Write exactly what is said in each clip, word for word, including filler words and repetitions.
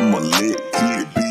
I'ma let it be.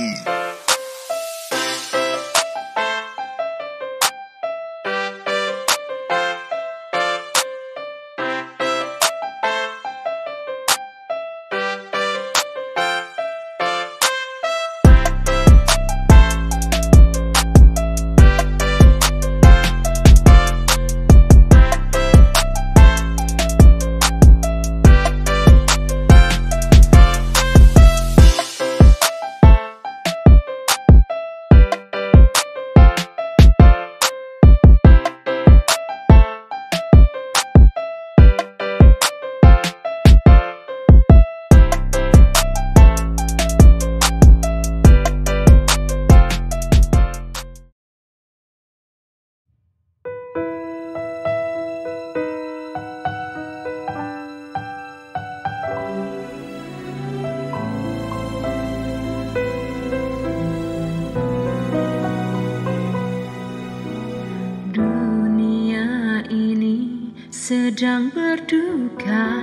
Sedang berduka,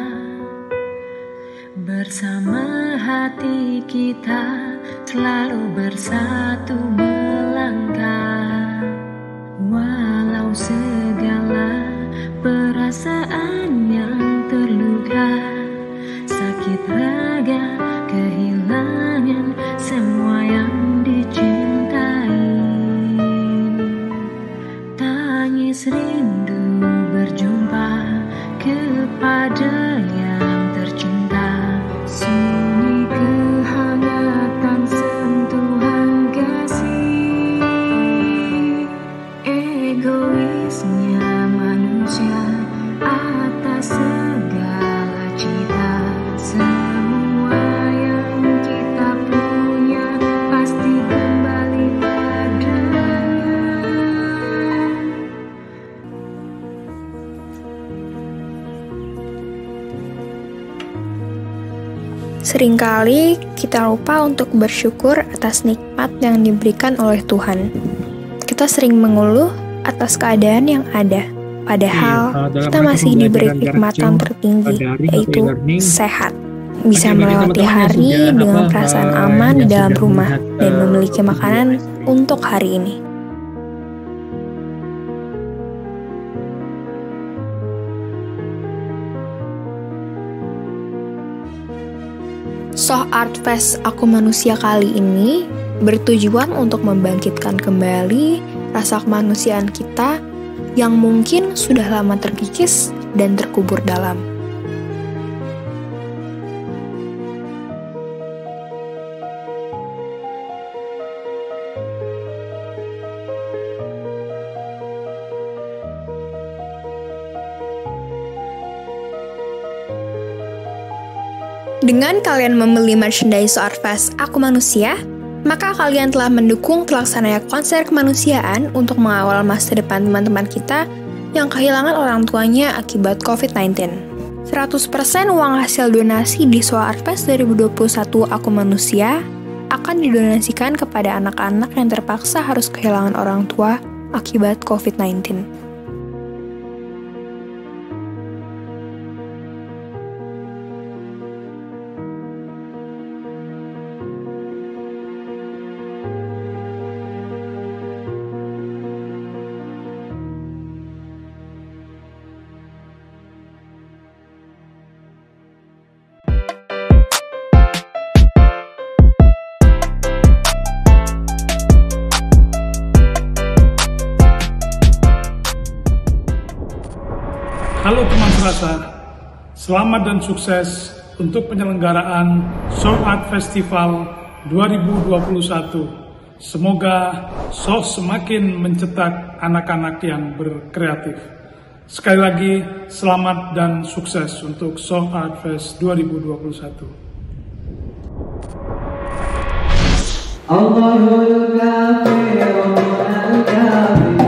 bersama hati kita selalu bersatu melangkah. Walau segala perasaan yang terluka, sakit raga, kehilangan semua yang dicintai. Tangis rindu berjumpa kepada yang tercinta, sunyi kehangatan sentuhan kasih. Egoisnya manusia atas segala cita, semua yang kita punya pasti kembali padanya. Seringkali kita lupa untuk bersyukur atas nikmat yang diberikan oleh Tuhan. Kita sering mengeluh atas keadaan yang ada, padahal kita masih diberi nikmatan tertinggi, yaitu sehat. Bisa melewati hari dengan perasaan aman di dalam rumah dan memiliki makanan untuk hari ini. Soh Art Fest Aku Manusia kali ini bertujuan untuk membangkitkan kembali rasa kemanusiaan kita yang mungkin sudah lama terkikis dan terkubur dalam. Dengan kalian membeli merchandise Soh Art Fest Aku Manusia, maka kalian telah mendukung terlaksananya konser kemanusiaan untuk mengawal masa depan teman-teman kita yang kehilangan orang tuanya akibat covid sembilan belas. seratus persen uang hasil donasi di Soh Art Fest dua ribu dua puluh satu Aku Manusia akan didonasikan kepada anak-anak yang terpaksa harus kehilangan orang tua akibat covid sembilan belas. Halo teman serasa, selamat dan sukses untuk penyelenggaraan Soh Art Festival dua ribu dua puluh satu. Semoga Soh semakin mencetak anak-anak yang berkreatif. Sekali lagi, selamat dan sukses untuk Soh Art Fest dua ribu dua puluh satu. Allahul Kafir, Allahul Kafir.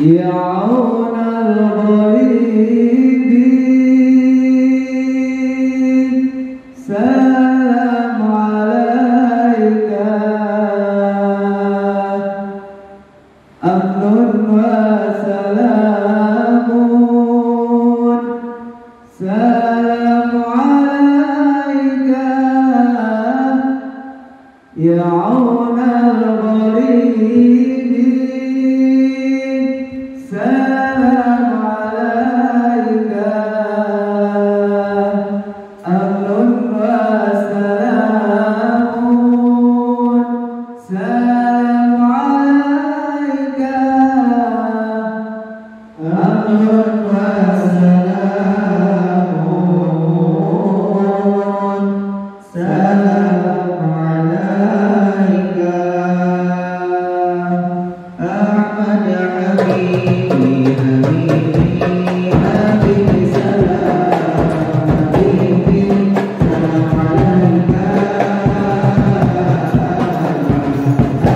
يعون الغريبين سلام عليك أمن وسلام سلام عليك يعون الغريبين سلام عليك أمن وسلام سلام عليك أمن وسلام سلام عليك أحمد حبيبي حبيبي حبيبي سلام حبيبي سلام عليك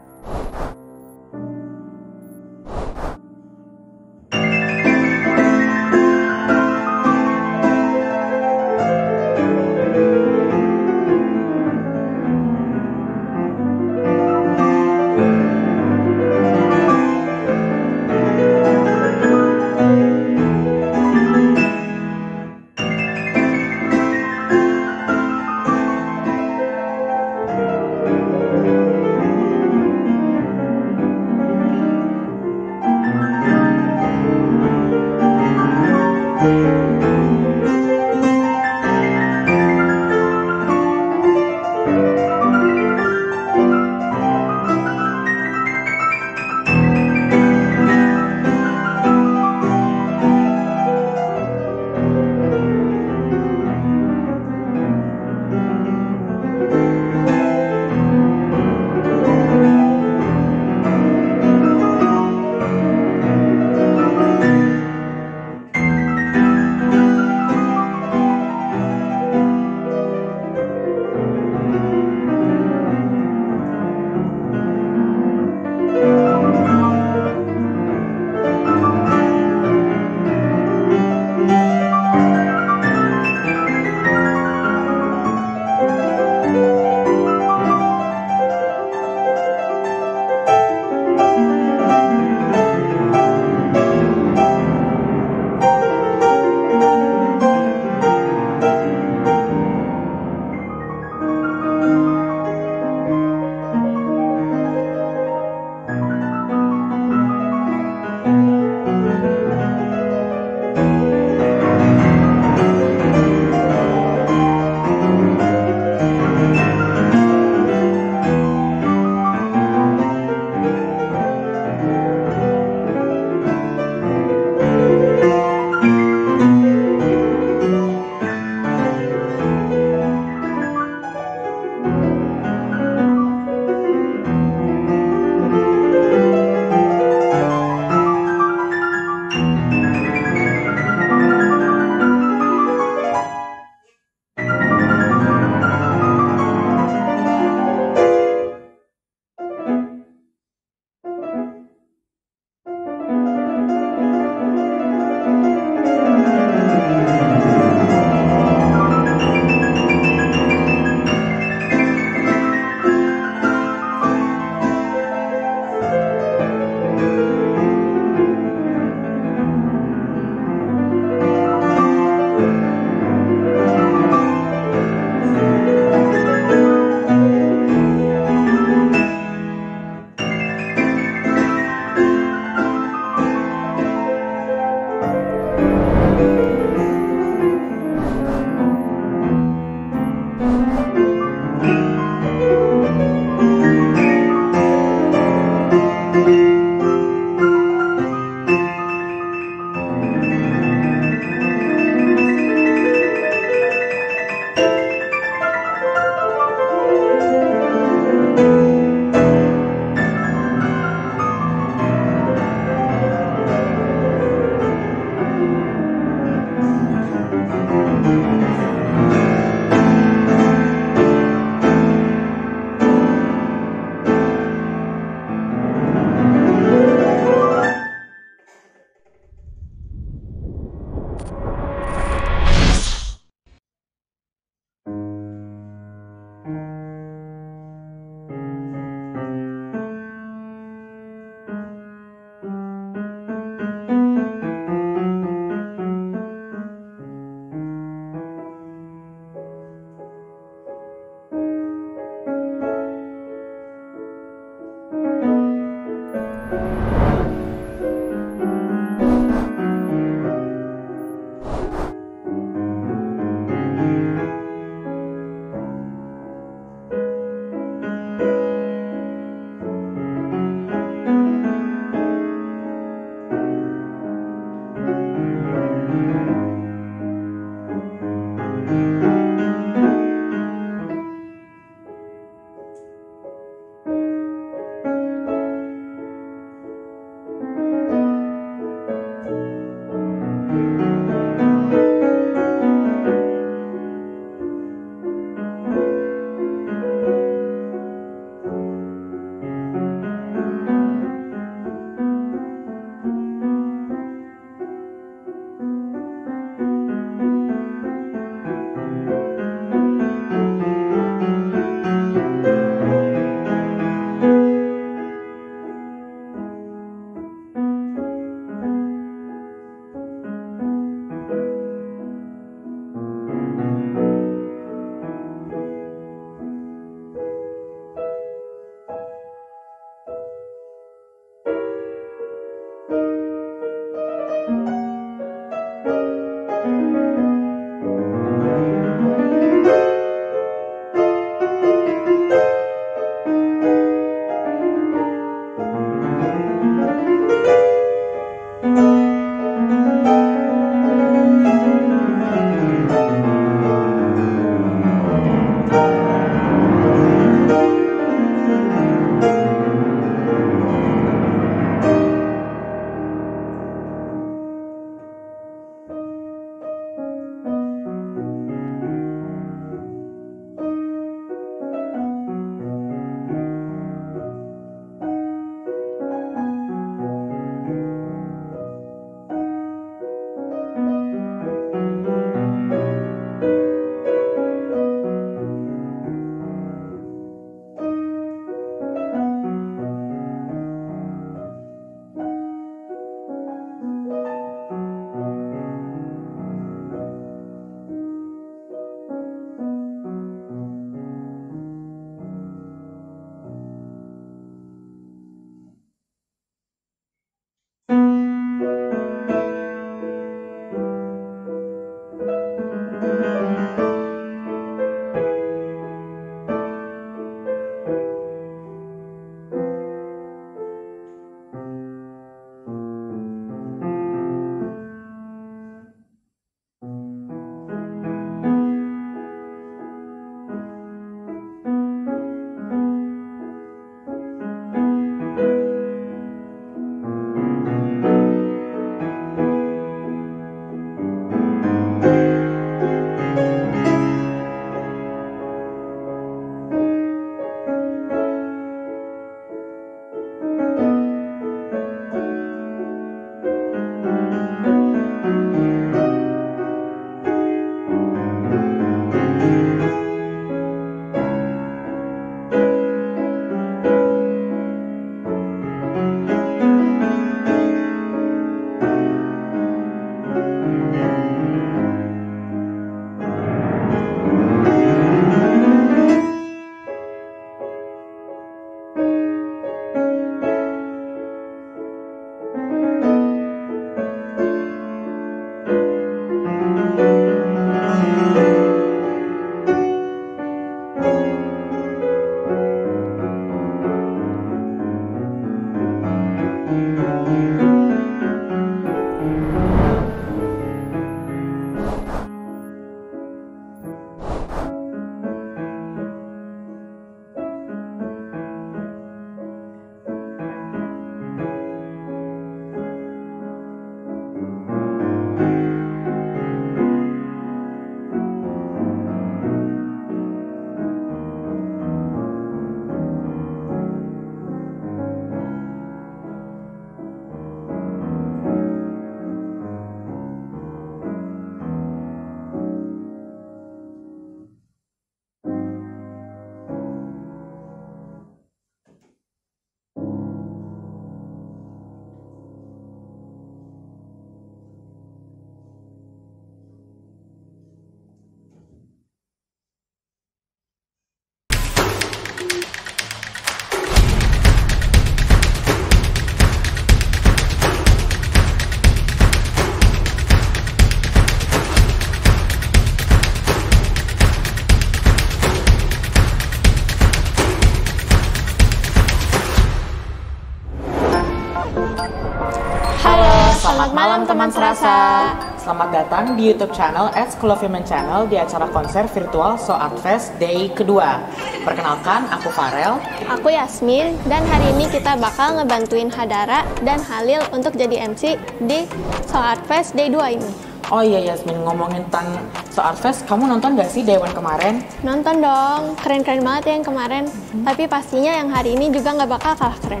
Halo, selamat malam teman serasa. Selamat datang di YouTube channel at School of Human Channel di acara konser virtual So Art Fest Day kedua. Perkenalkan, aku Farel. Aku Yasmin, dan hari ini kita bakal ngebantuin Hadara dan Halil untuk jadi M C di So Art Fest Day dua ini. Oh iya Yasmin, ngomongin tentang So Art Fest, kamu nonton gak sih Day one kemarin? Nonton dong, keren-keren banget ya yang kemarin. Mm-hmm. Tapi pastinya yang hari ini juga nggak bakal kalah keren.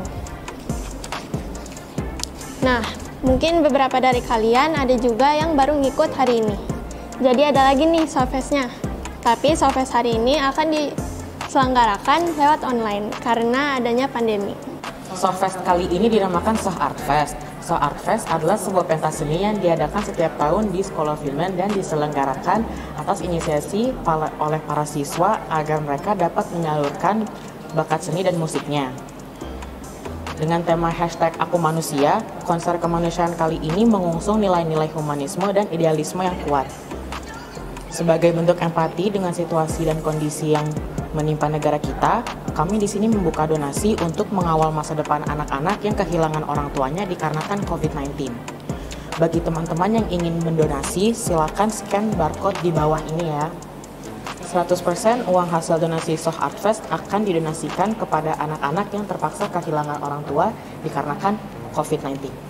Nah, mungkin beberapa dari kalian ada juga yang baru ngikut hari ini. Jadi ada lagi nih So Fest-nya. Tapi So Fest hari ini akan diselenggarakan lewat online karena adanya pandemi. So Fest kali ini dinamakan So Art Fest. So Art Fest adalah sebuah pentas seni yang diadakan setiap tahun di School of Human dan diselenggarakan atas inisiasi oleh para siswa agar mereka dapat menyalurkan bakat seni dan musiknya. Dengan tema hashtag Aku Manusia, konser kemanusiaan kali ini mengusung nilai-nilai humanisme dan idealisme yang kuat. Sebagai bentuk empati dengan situasi dan kondisi yang menimpa negara kita, kami di sini membuka donasi untuk mengawal masa depan anak-anak yang kehilangan orang tuanya dikarenakan covid sembilan belas. Bagi teman-teman yang ingin mendonasi, silakan scan barcode di bawah ini ya. seratus persen uang hasil donasi So Art Fest akan didonasikan kepada anak-anak yang terpaksa kehilangan orang tua dikarenakan covid sembilan belas.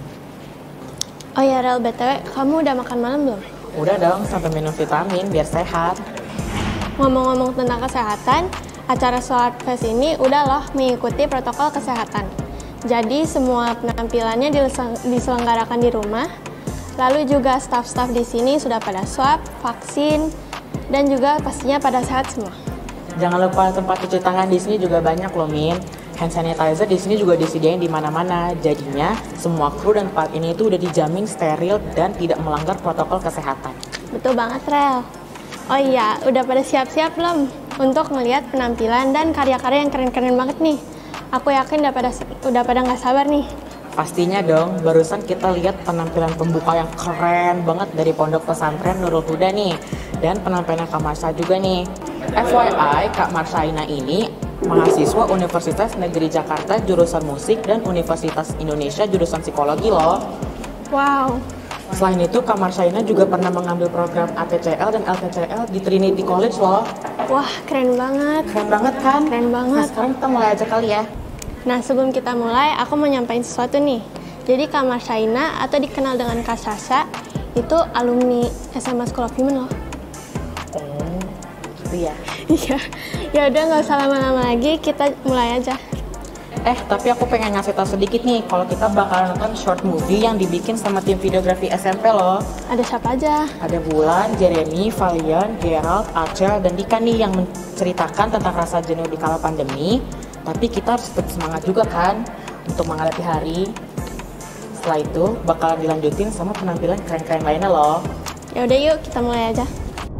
Oh ya Rel, B T W, kamu udah makan malam belum? Udah dong, sampai minum vitamin biar sehat. Ngomong-ngomong tentang kesehatan, acara So Art Fest ini udah loh mengikuti protokol kesehatan. Jadi semua penampilannya diselenggarakan di rumah. Lalu juga staf-staf di sini sudah pada swab, vaksin, dan juga pastinya pada sehat semua. Jangan lupa tempat cuci tangan di sini juga banyak loh, Min. Hand sanitizer di sini juga disediain di mana-mana. Jadinya semua kru dan tempat ini itu udah dijamin steril dan tidak melanggar protokol kesehatan. Betul banget, Rel. Oh iya, udah pada siap-siap belum untuk melihat penampilan dan karya-karya yang keren-keren banget nih? Aku yakin udah pada udah pada nggak sabar nih. Pastinya dong, barusan kita lihat penampilan pembuka yang keren banget dari Pondok Pesantren Nurul Huda nih. Dan penampilan Kak Marsha juga nih. F Y I, Kak Marshaina ini mahasiswa Universitas Negeri Jakarta jurusan musik dan Universitas Indonesia jurusan psikologi loh. Wow. Selain itu, Kak Marshaina juga pernah mengambil program A T C L dan L T C L di Trinity College loh. Wah, keren banget. Keren banget kan? Keren banget. Nah, sekarang kita mulai aja kali ya. Nah, sebelum kita mulai, aku mau nyampein sesuatu nih. Jadi Kak Marshaina atau dikenal dengan Kak Sasha itu alumni S M A School of Human loh. Oh, gitu ya? Iya. Ya udah, nggak usah lama-lama lagi, kita mulai aja. Eh, tapi aku pengen ngasih tau sedikit nih, kalau kita bakal nonton short movie yang dibikin sama tim videografi S M P loh. Ada siapa aja? Ada Bulan, Jeremy, Valian, Gerald, Acel, dan Dika nih yang menceritakan tentang rasa jenuh di kala pandemi. Tapi kita harus tetap semangat juga kan untuk menghadapi hari. Setelah itu bakalan dilanjutin sama penampilan keren-keren lainnya loh. Ya udah yuk, kita mulai aja.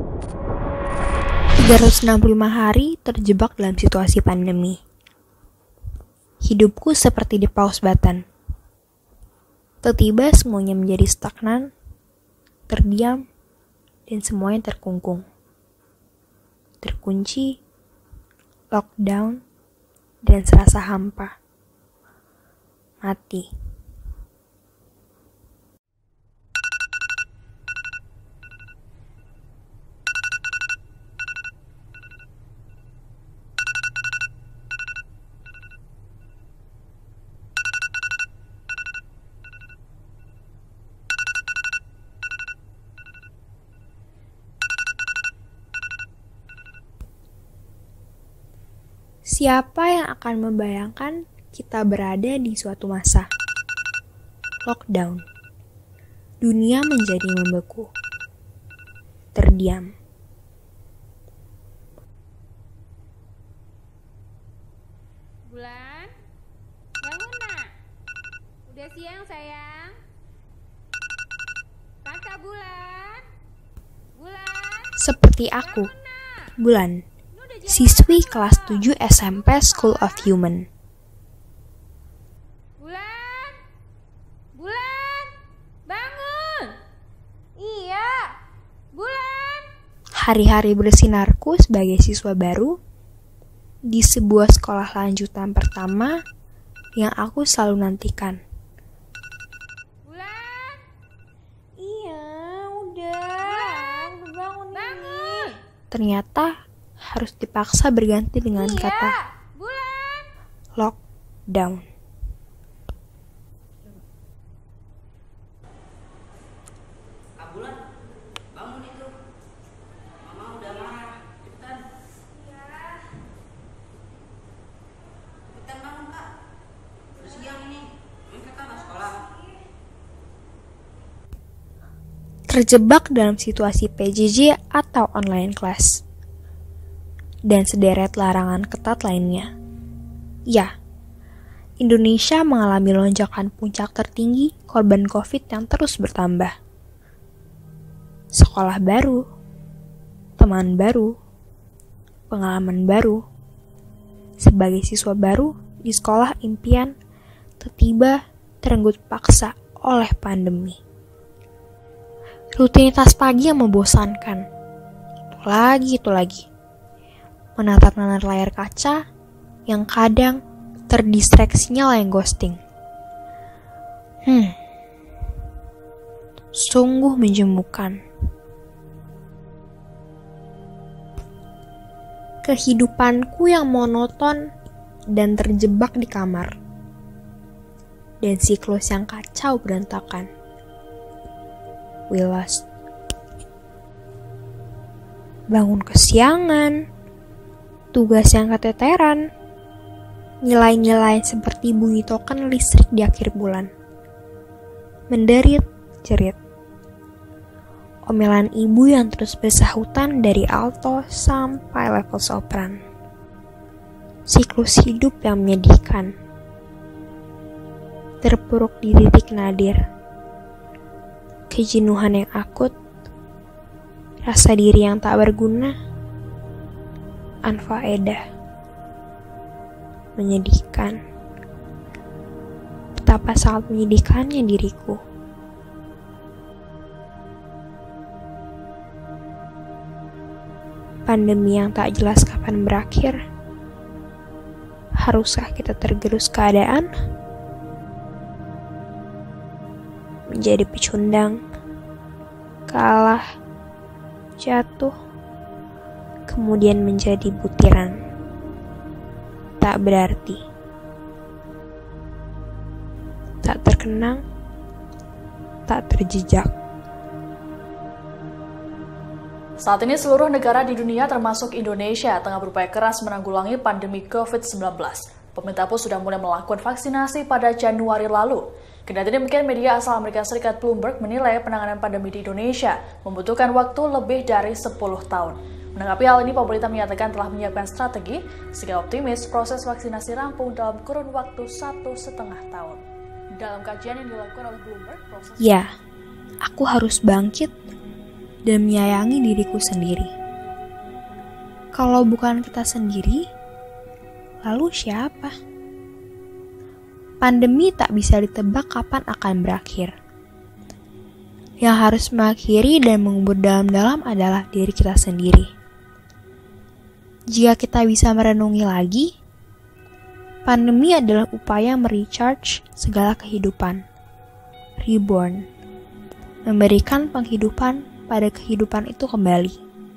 tiga ratus enam puluh lima hari terjebak dalam situasi pandemi. Hidupku seperti di paus batan. Tiba-tiba semuanya menjadi stagnan, terdiam, dan semuanya terkungkung. Terkunci, lockdown, dan serasa hampa. Mati. Siapa yang akan membayangkan kita berada di suatu masa lockdown, dunia menjadi membeku, terdiam. Bulan, bangun nak. Udah siang sayang. Kakak Bulan, Bulan. Seperti aku, Bulan, siswi kelas tujuh S M P School of Human. Bulan, Bulan, bangun. Iya, Bulan. Hari-hari bersinarku sebagai siswa baru di sebuah sekolah lanjutan pertama yang aku selalu nantikan. ternyata harus dipaksa berganti dengan Iya, kata Bulan. lockdown. Terjebak dalam situasi P J J atau online class, dan sederet larangan ketat lainnya. Ya, Indonesia mengalami lonjakan puncak tertinggi korban COVID yang terus bertambah. Sekolah baru, teman baru, pengalaman baru. Sebagai siswa baru di sekolah impian, tiba-tiba terenggut paksa oleh pandemi. Rutinitas pagi yang membosankan. Itu lagi, itu lagi. Menatap-natap layar kaca yang kadang terdistraksinya layang ghosting. Hmm. Sungguh menjemukan. Kehidupanku yang monoton dan terjebak di kamar. Dan siklus yang kacau berantakan. We lost. Bangun kesiangan, tugas yang keteteran, nilai-nilai seperti bunyi token listrik di akhir bulan. Menderit, jerit. Omelan ibu yang terus bersahutan dari alto sampai level sopran. Siklus hidup yang menyedihkan. Terpuruk di titik nadir. Kejenuhan yang akut, rasa diri yang tak berguna, anfaedah, menyedihkan. Betapa sangat menyedihkannya diriku. Pandemi yang tak jelas kapan berakhir. Haruskah kita tergerus keadaan? Menjadi pecundang, kalah, jatuh, kemudian menjadi butiran. Tak berarti, tak terkenang, tak terjejak. Saat ini seluruh negara di dunia termasuk Indonesia tengah berupaya keras menanggulangi pandemi covid sembilan belas. Pemerintah pun sudah mulai melakukan vaksinasi pada Januari lalu. Kendati demikian, media asal Amerika Serikat Bloomberg menilai penanganan pandemi di Indonesia membutuhkan waktu lebih dari sepuluh tahun. Menanggapi hal ini, pemerintah menyatakan telah menyiapkan strategi sehingga optimis proses vaksinasi rampung dalam kurun waktu satu setengah tahun. Dalam kajian yang dilakukan oleh Bloomberg, proses... Ya, aku harus bangkit dan menyayangi diriku sendiri. Kalau bukan kita sendiri, lalu siapa? Pandemi tak bisa ditebak kapan akan berakhir. Yang harus mengakhiri dan mengubur dalam-dalam adalah diri kita sendiri. Jika kita bisa merenungi lagi, pandemi adalah upaya merecharge segala kehidupan. Reborn. Memberikan penghidupan pada kehidupan itu kembali.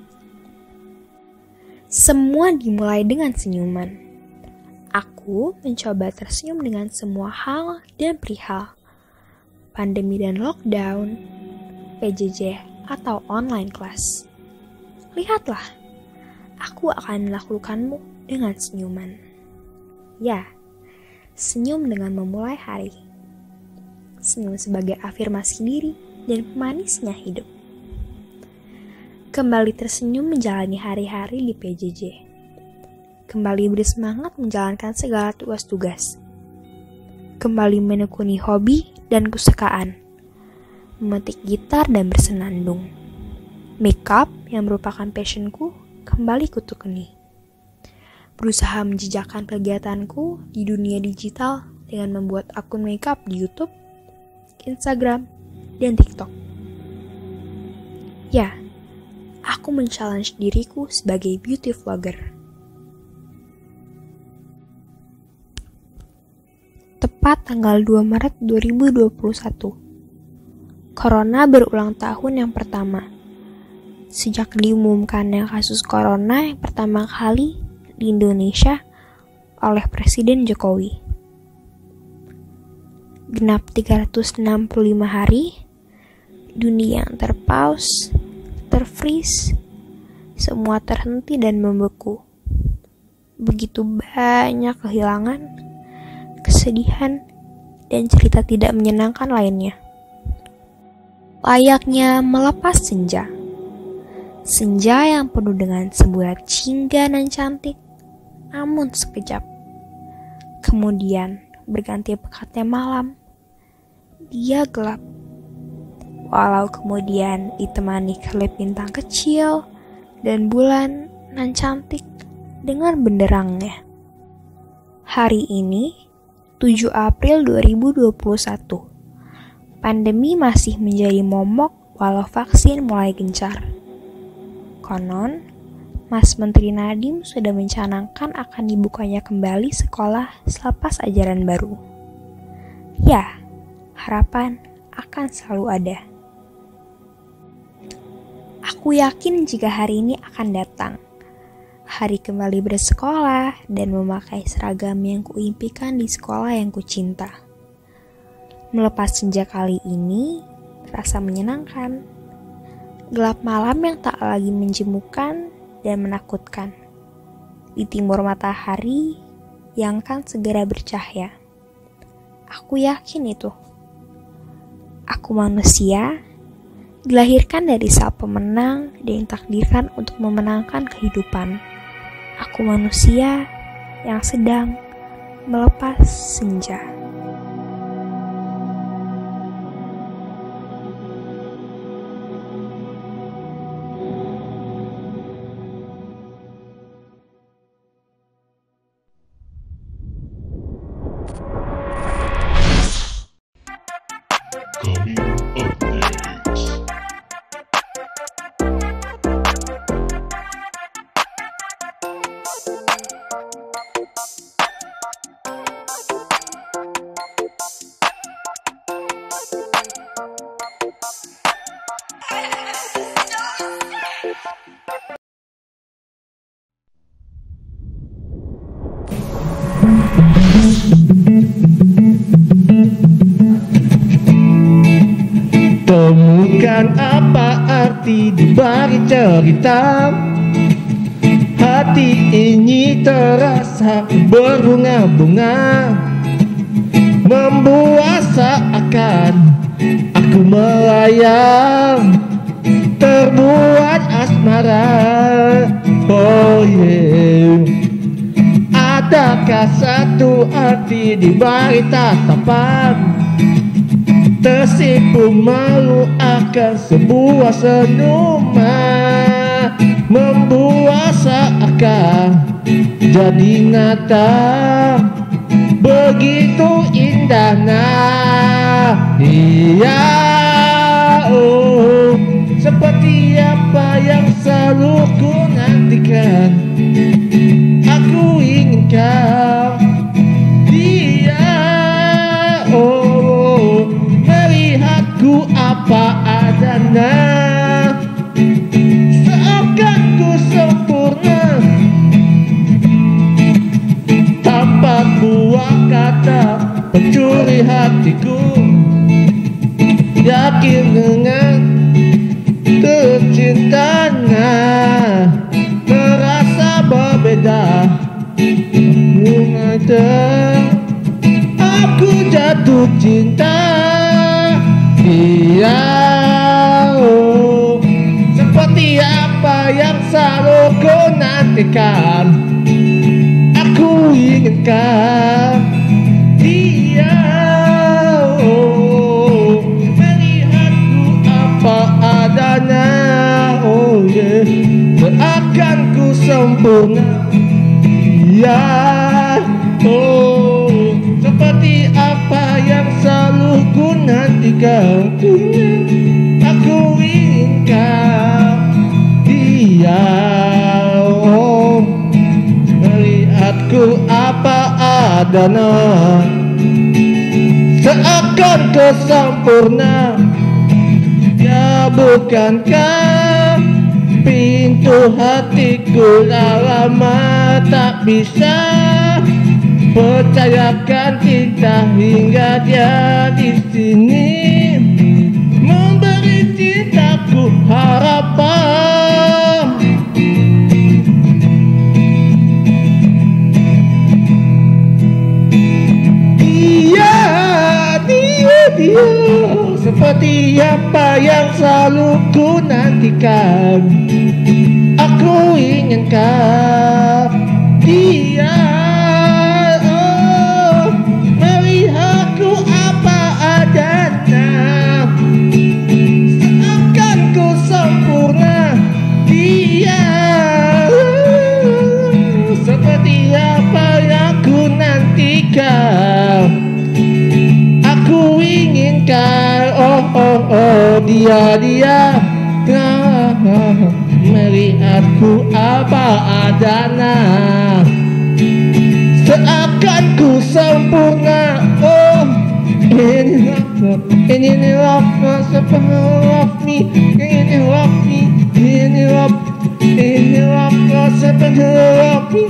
Semua dimulai dengan senyuman. Aku mencoba tersenyum dengan semua hal dan perihal. Pandemi dan lockdown, P J J atau online class. Lihatlah, aku akan melakukanmu dengan senyuman. Ya, senyum dengan memulai hari. Senyum sebagai afirmasi diri dan pemanisnya hidup. Kembali tersenyum menjalani hari-hari di P J J. Kembali bersemangat menjalankan segala tugas-tugas. Kembali menekuni hobi dan kesukaan. Memetik gitar dan bersenandung. Makeup yang merupakan passionku kembali kutekuni. Berusaha menjejakkan kegiatanku di dunia digital dengan membuat akun makeup di YouTube, Instagram, dan TikTok. Ya, aku men-challenge diriku sebagai beauty vlogger. Tepat tanggal dua Maret dua ribu dua puluh satu. Corona berulang tahun yang pertama. sejak diumumkannya kasus corona yang pertama kali di Indonesia oleh Presiden Jokowi. Genap tiga ratus enam puluh lima hari, dunia yang terpaus, terfreeze, semua terhenti dan membeku. Begitu banyak kehilangan, kesedihan, dan cerita tidak menyenangkan lainnya. Layaknya melepas senja. Senja yang penuh dengan semburat jingga dan cantik, namun sekejap. Kemudian berganti pekatnya malam. Dia gelap. Walau kemudian ditemani kelip bintang kecil dan bulan nan cantik dengan benderangnya. Hari ini, tujuh April dua ribu dua puluh satu. Pandemi masih menjadi momok walau vaksin mulai gencar. Konon, Mas Menteri Nadiem sudah mencanangkan akan dibukanya kembali sekolah selepas ajaran baru. Ya, harapan akan selalu ada. Aku yakin jika hari ini akan datang. Hari kembali bersekolah dan memakai seragam yang kuimpikan di sekolah yang kucinta. Melepas senja kali ini terasa menyenangkan. Gelap malam yang tak lagi menjemukan dan menakutkan. Di timur matahari yang akan segera bercahaya. Aku yakin itu. Aku manusia, dilahirkan dari sel pemenang dan ditakdirkan untuk memenangkan kehidupan. Aku manusia yang sedang melepas senja. Temukan apa arti di balik cerita. Hati ini terasa berbunga-bunga, membuat seakan aku melayang, terbuat asmara. Oh yeah. Adakah satu arti di balik tatapan? Tersipu malu akan sebuah senyuman, membuat seakan jadi nyata. Begitu indahnya, iya, oh, seperti apa yang selalu ku nantikan. Aku inginkan dia, oh, melihatku apa adanya, seakan ku sempurna, tanpa buah kata pencuri hatiku. Yakin dengan tercintanya, terasa berbeda. Aku ada, aku jatuh cinta. Iya, oh, seperti apa yang selalu ku nantikan. Aku inginkan dia, oh, melihatku apa adanya. Oh yeah, seakan ku sempurna. Iya, oh, seperti apa yang selalu ku nantikan. Aku inginkan dia, oh, melihatku apa adanya, seakan kesempurna. Ya bukankah pintu hatiku lama tak bisa percayakan kita hingga dia di sini memberi cintaku harapan. Dia, dia, dia seperti apa yang selalu ku nantikan. Aku inginkan dia, oh, melihatku apa adanya, seakan ku sempurna. Dia, oh, seperti apa yang ku nantikan. Aku inginkan, oh oh oh, dia dia ah, melihatku apa adanya, seakan ku sempurna. Oh, ini love, ini love, sepenuh love me, ini love me, ini love, ini love, sepenuh love me.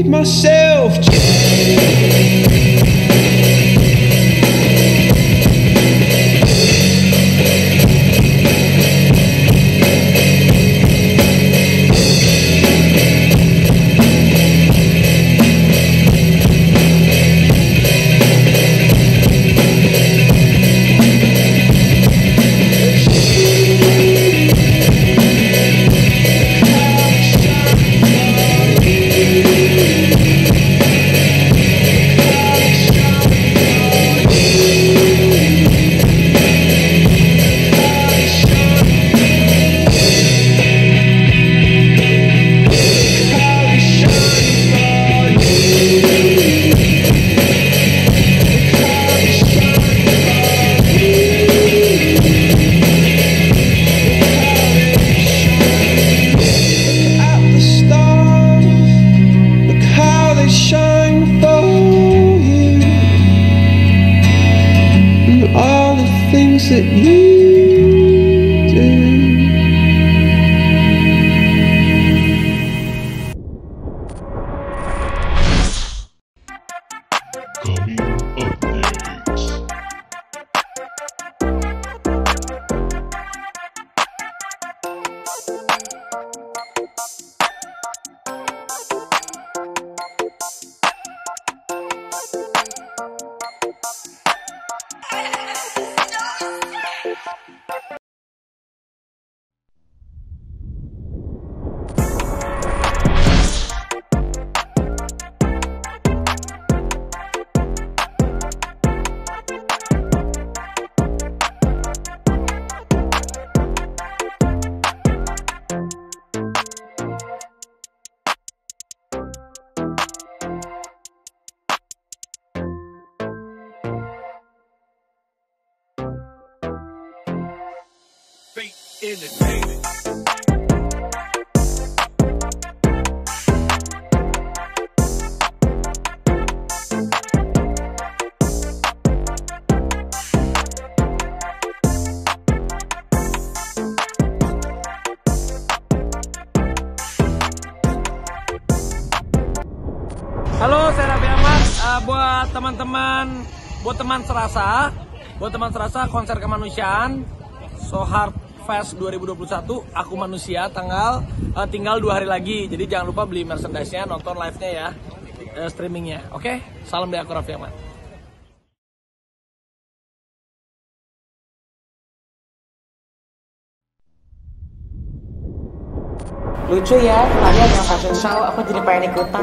myself. That you do. Coming up next. Entertainment. Halo, saya Raffi Ahmad. Uh, buat teman-teman, buat teman serasa, buat teman serasa konser kemanusiaan So Hard Fest dua ribu dua puluh satu, Aku Manusia, tanggal uh, tinggal dua hari lagi. Jadi jangan lupa beli merchandise-nya, nonton live-nya ya, uh, streamingnya. Oke, salam dari aku Raffi Ahmad. Lucu ya, tadi ada fashion show, aku jadi pengen ikutan.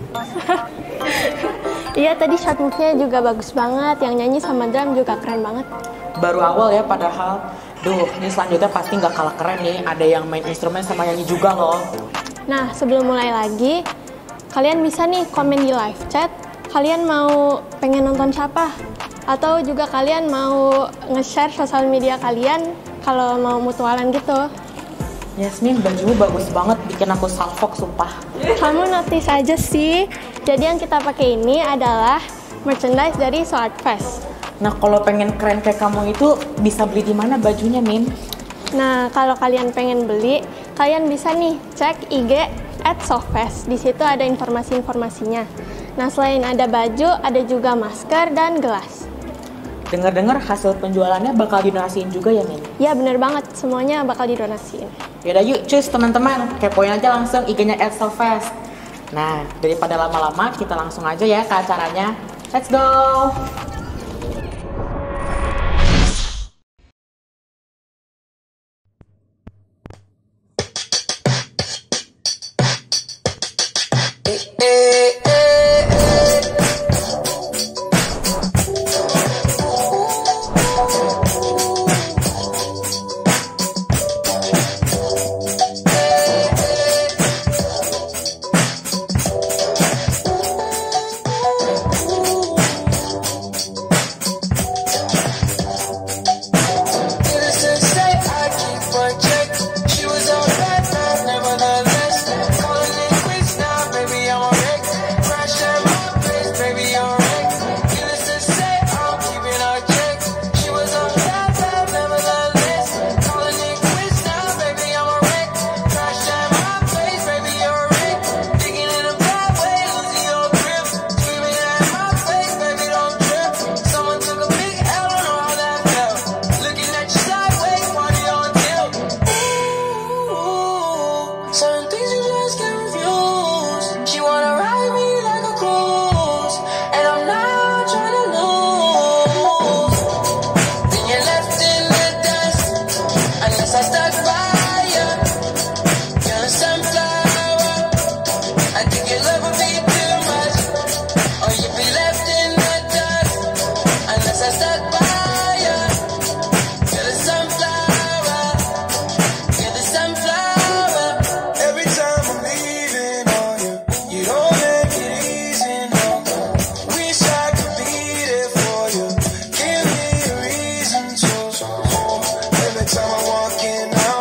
Iya, tadi shot move-nya juga bagus banget, yang nyanyi sama drum juga keren banget. Baru awal ya padahal. Duh, ini selanjutnya pasti nggak kalah keren nih, ada yang main instrumen sama nyanyi juga loh. Nah, sebelum mulai lagi, kalian bisa nih komen di live chat, kalian mau pengen nonton siapa? Atau juga kalian mau nge-share sosial media kalian kalau mau mutualan gitu. Yasmin, bajumu bagus banget, bikin aku salfok sumpah. Kamu notice aja sih. Jadi yang kita pakai ini adalah merchandise dari So Hard Fest. Nah, kalau pengen keren kayak kamu itu bisa beli di mana bajunya, Min? Nah, kalau kalian pengen beli, kalian bisa nih cek I G at sofest. Di situ ada informasi-informasinya. Nah, selain ada baju, ada juga masker dan gelas. Dengar-dengar hasil penjualannya bakal didonasiin juga ya, Min? Ya, bener banget. Semuanya bakal didonasiin. Yaudah yuk, cus teman-teman. Kepoin aja langsung I G-nya at sofest. Nah, daripada lama-lama, kita langsung aja ya ke acaranya. Let's go! unless I stuck by you. You're a sunflower. I think your love would be too much, or you'd be left in the dust unless I stuck by you. You're the sunflower. You're the sunflower. Every time I'm leaving on you, you don't make it easy, no. Wish I could be there for you. Give me a reason to. Every time I'm walking out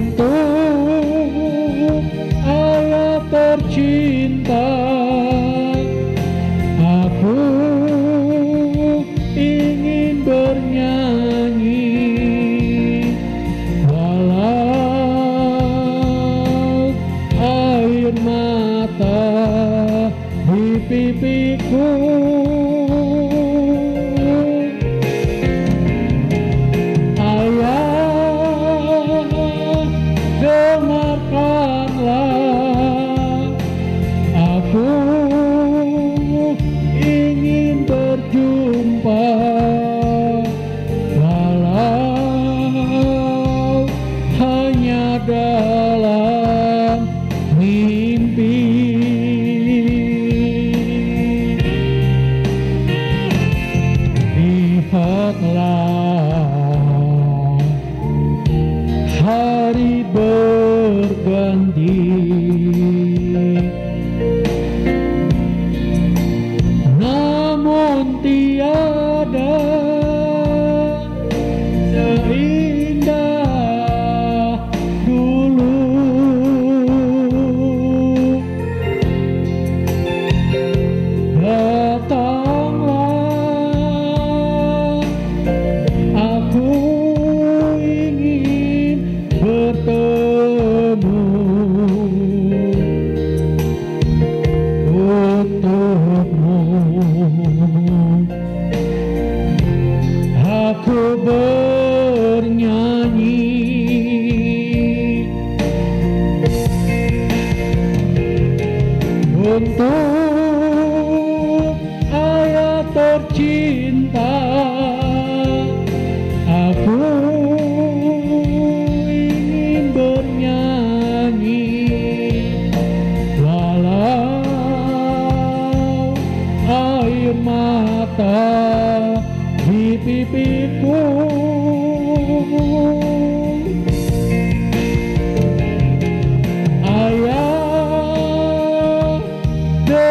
Untuk ayah tercinta, aku ingin bernyanyi, walau air mata di pipiku. Ayah, dengarkanlah, aku ingin berjumpa, walau hanya dalam mimpi. Lihatlah, hari berganti, namun tiada seindah dulu. Datanglah, aku ingin bertemu untukmu. Aku bernyanyi, untuk ayah tercinta, aku ingin bernyanyi, walau air mata di pipiku. Ayah,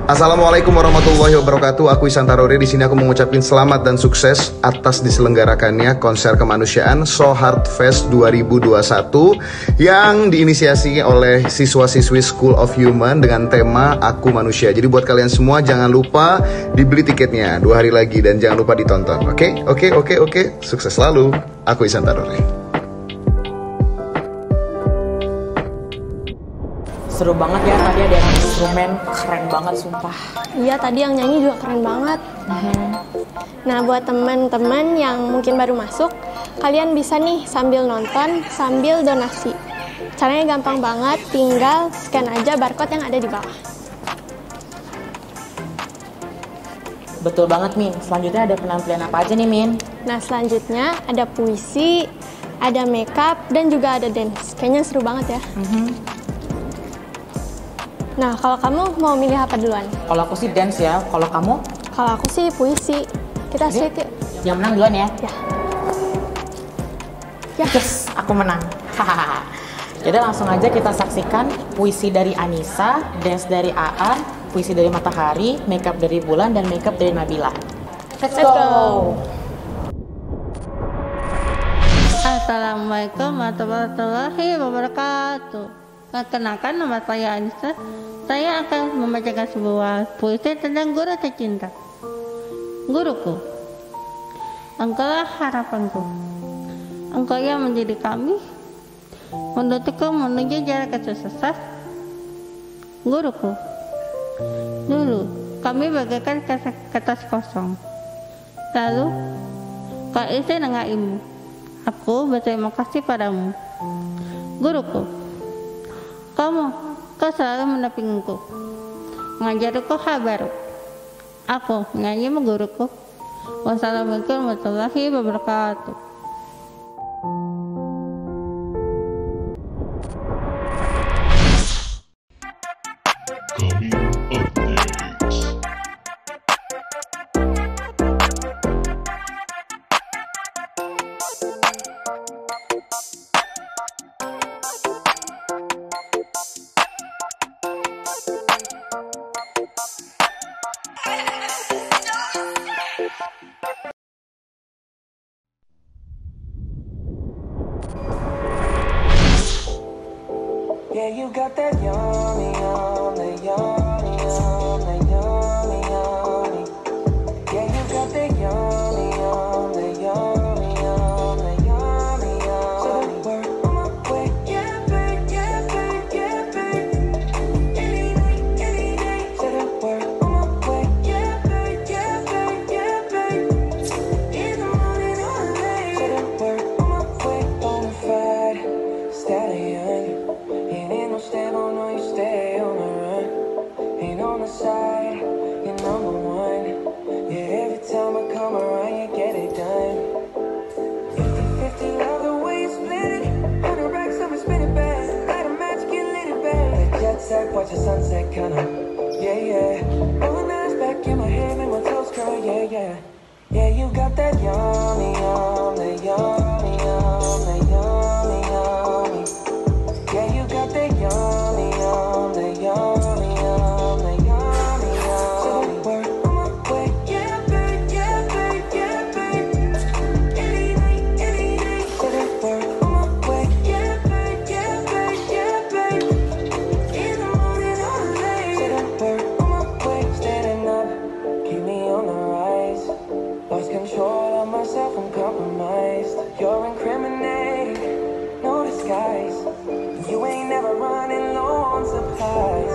Assalamualaikum warahmatullahi wabarakatuh. Aku Ihsan Taruri. Di sini aku mengucapkan selamat dan sukses atas diselenggarakannya konser kemanusiaan So Hard Fest dua ribu dua puluh satu yang diinisiasi oleh siswa-siswi School of Human dengan tema Aku Manusia. Jadi buat kalian semua jangan lupa dibeli tiketnya dua hari lagi dan jangan lupa ditonton. Oke, oke, oke, oke. Sukses selalu. Aku Ihsan Taruri. Seru banget ya tadi ada yang instrumen, keren banget sumpah. Iya, tadi yang nyanyi juga keren banget. Nah, buat teman-teman yang mungkin baru masuk, kalian bisa nih sambil nonton, sambil donasi. Caranya gampang banget, tinggal scan aja barcode yang ada di bawah. Betul banget, Min. Selanjutnya ada penampilan apa aja nih, Min? Nah, selanjutnya ada puisi, ada makeup, dan juga ada dance. Kayaknya seru banget ya. Nah, kalau kamu mau milih apa duluan? Kalau aku sih dance ya, kalau kamu? Kalau aku sih puisi. Kita street yuk. Yang menang duluan ya? Ya. Ya. Yes, aku menang. Hahaha. Jadi langsung aja kita saksikan puisi dari Anissa, dance dari Aan, puisi dari Matahari, makeup dari Bulan, dan makeup dari Nabila. Let's go! Let's go. Assalamualaikum warahmatullahi wabarakatuh. Perkenalkan, nama saya Anissa. Saya akan membacakan sebuah puisi tentang guru tercinta. Guruku, engkaulah harapanku. Engkau yang menjadi kami, menuntutku menuju jalan kesuksesan. Guruku, dulu kami bagaikan kertas kosong. Lalu kau isi dengan ilmu. Aku berterima kasih padamu. Guruku, kamu, kau selalu mendampingiku, mengajariku hal baru. Aku menyanyi guruku. Wassalamualaikum warahmatullahi wabarakatuh. Yeah, you got that yummy, yum, that yummy, yum, that yummy, yummy. Yeah, you got that yummy, yum, that yummy, yum, that yummy, yummy. So that work on my way, yeah, babe, yeah, babe, yeah, babe. Any night, any day. So that work on my way, yeah, babe, yeah, babe, yeah, babe. In the morning or late. So that work on my way, bonafide stallion. Stable, no, you stay on the run. Ain't on the side, you're number one. Yeah, every time I come around, you get it done. fifty fifty, love the way you split it. Hundred racks, I'ma spin it back. Light a match, get lit it back. Like jet set, watch the sunset, kinda. Yeah, yeah. All nights back in my head, make my toes curl, yeah, yeah. Yeah, you got that yummy, yum, that yummy, yum, that yummy, yummy. Yeah, you got that yummy, yum, that yummy, yum, that yummy, yum. So that work on my way, yeah, babe, yeah, babe, yeah, babe. Any night, any day. So that work on my way, yeah, babe, yeah, babe, yeah, babe. In the morning or late. So that work on my way, standing up, keep me on the rise. Lost control of myself, I'm compromised. You're incriminating, no disguise. You ain't never running low on supplies.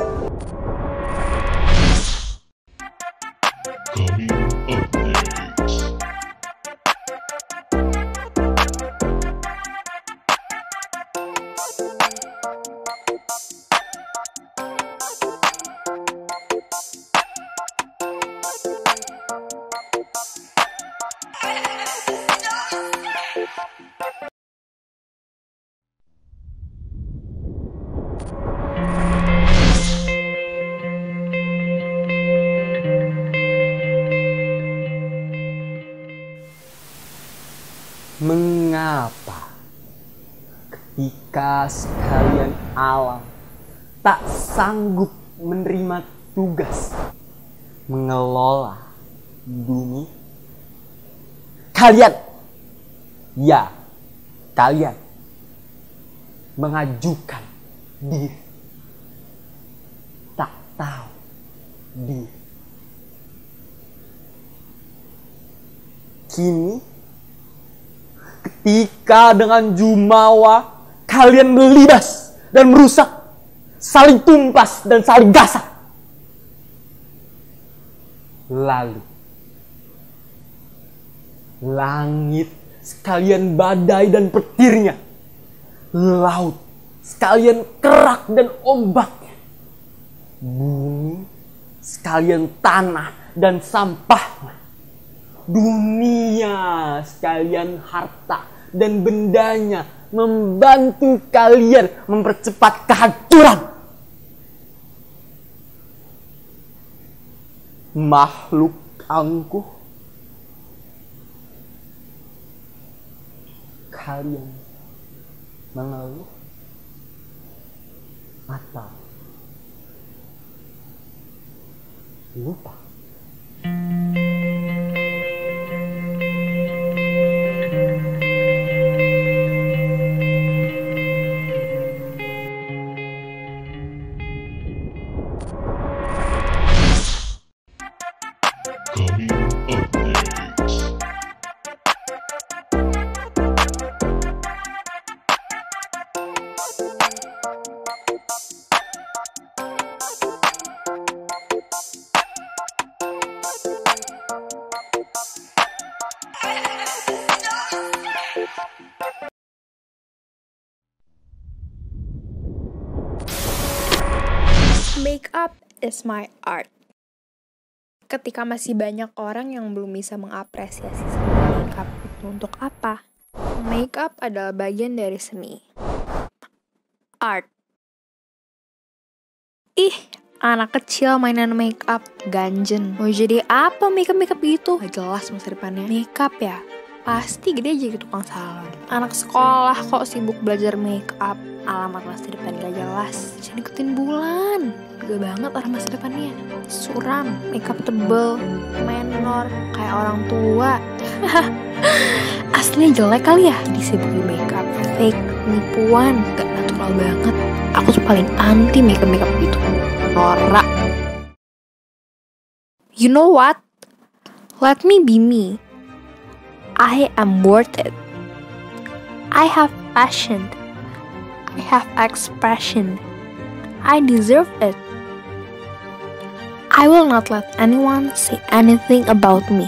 Mengapa ketika sekalian alam tak sanggup menerima tugas mengelola bumi. Kalian, ya, kalian mengajukan diri, tak tahu diri. Kini, ketika dengan jumawa kalian melibas dan merusak, saling tumpas dan saling gasak. Lalu, langit sekalian badai dan petirnya, laut sekalian kerak dan ombaknya, bumi sekalian tanah dan sampahnya, dunia sekalian harta dan bendanya membantu kalian mempercepat kehancuran. Makhluk angkuh, kalian mengeluh atau lupa? Makeup is my art. Ketika masih banyak orang yang belum bisa mengapresiasi seni makeup itu untuk apa? Makeup adalah bagian dari seni. Art. Ih, anak kecil mainan makeup, ganjen. Mau jadi apa makeup-makeup gitu? Gak jelas masa depannya. Makeup ya? Pasti gede jadi tukang salon. Anak sekolah kok sibuk belajar makeup. Alamat masa depan gak jelas. Jangan ikutin bulan. Gak banget arah masa depannya. Suram, makeup tebel, menor, kayak orang tua. Aslinya jelek kali ya. Disibuk di makeup, fake, nipuan, gak natural banget. Aku tuh paling anti makeup-makeup gitu. Norak. You know what? Let me be me. I am worth it. I have passion. I have expression. I deserve it. I will not let anyone say anything about me.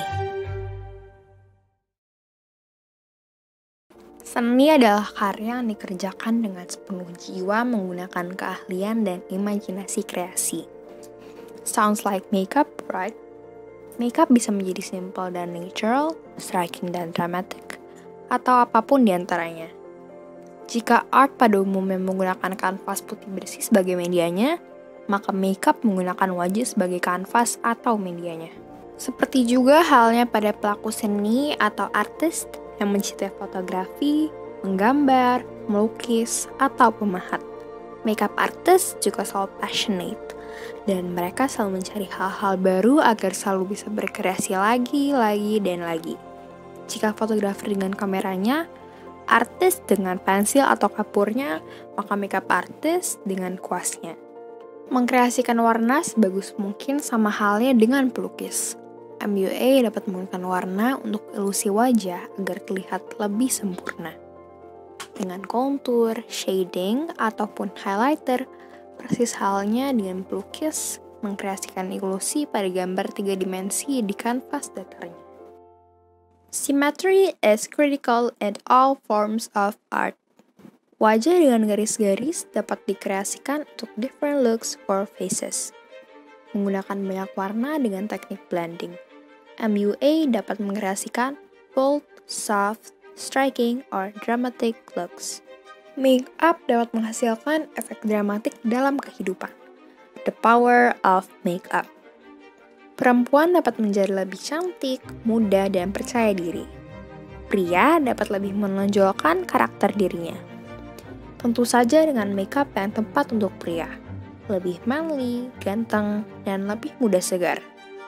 Seni adalah karya yang dikerjakan dengan sepenuh jiwa menggunakan keahlian dan imajinasi kreasi. Sounds like makeup, right? Makeup bisa menjadi simple dan natural, striking dan dramatic, atau apapun di antaranya. Jika art pada umumnya menggunakan kanvas putih bersih sebagai medianya, maka makeup menggunakan wajah sebagai kanvas atau medianya. Seperti juga halnya pada pelaku seni atau artis yang mencintai fotografi, menggambar, melukis, atau pemahat. Makeup artist juga selalu passionate, dan mereka selalu mencari hal-hal baru agar selalu bisa berkreasi lagi, lagi, dan lagi. Jika fotografer dengan kameranya, artis dengan pensil atau kapurnya, maka makeup artist dengan kuasnya. Mengkreasikan warna sebagus mungkin sama halnya dengan pelukis. M U A dapat menggunakan warna untuk ilusi wajah agar terlihat lebih sempurna. Dengan kontur, shading, ataupun highlighter, persis halnya dengan pelukis mengkreasikan ilusi pada gambar tiga dimensi di kanvas datarnya. Symmetry is critical in all forms of art. Wajah dengan garis-garis dapat dikreasikan untuk different looks for faces. Menggunakan banyak warna dengan teknik blending. M U A dapat mengkreasikan bold, soft, striking, or dramatic looks. Make-up dapat menghasilkan efek dramatik dalam kehidupan. The power of make-up. Perempuan dapat menjadi lebih cantik, muda, dan percaya diri. Pria dapat lebih menonjolkan karakter dirinya. Tentu saja dengan makeup yang tepat untuk pria. Lebih manly, ganteng, dan lebih muda segar.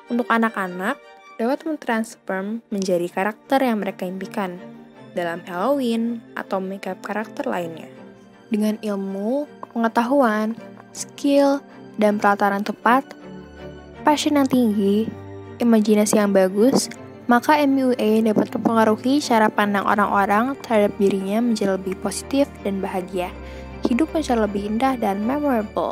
Untuk anak-anak, dapat mentransform menjadi karakter yang mereka impikan dalam Halloween atau makeup karakter lainnya. Dengan ilmu, pengetahuan, skill, dan pelataran tepat, passion yang tinggi, imajinasi yang bagus, maka M U A dapat mempengaruhi cara pandang orang-orang terhadap dirinya menjadi lebih positif dan bahagia. Hidup menjadi lebih indah dan memorable.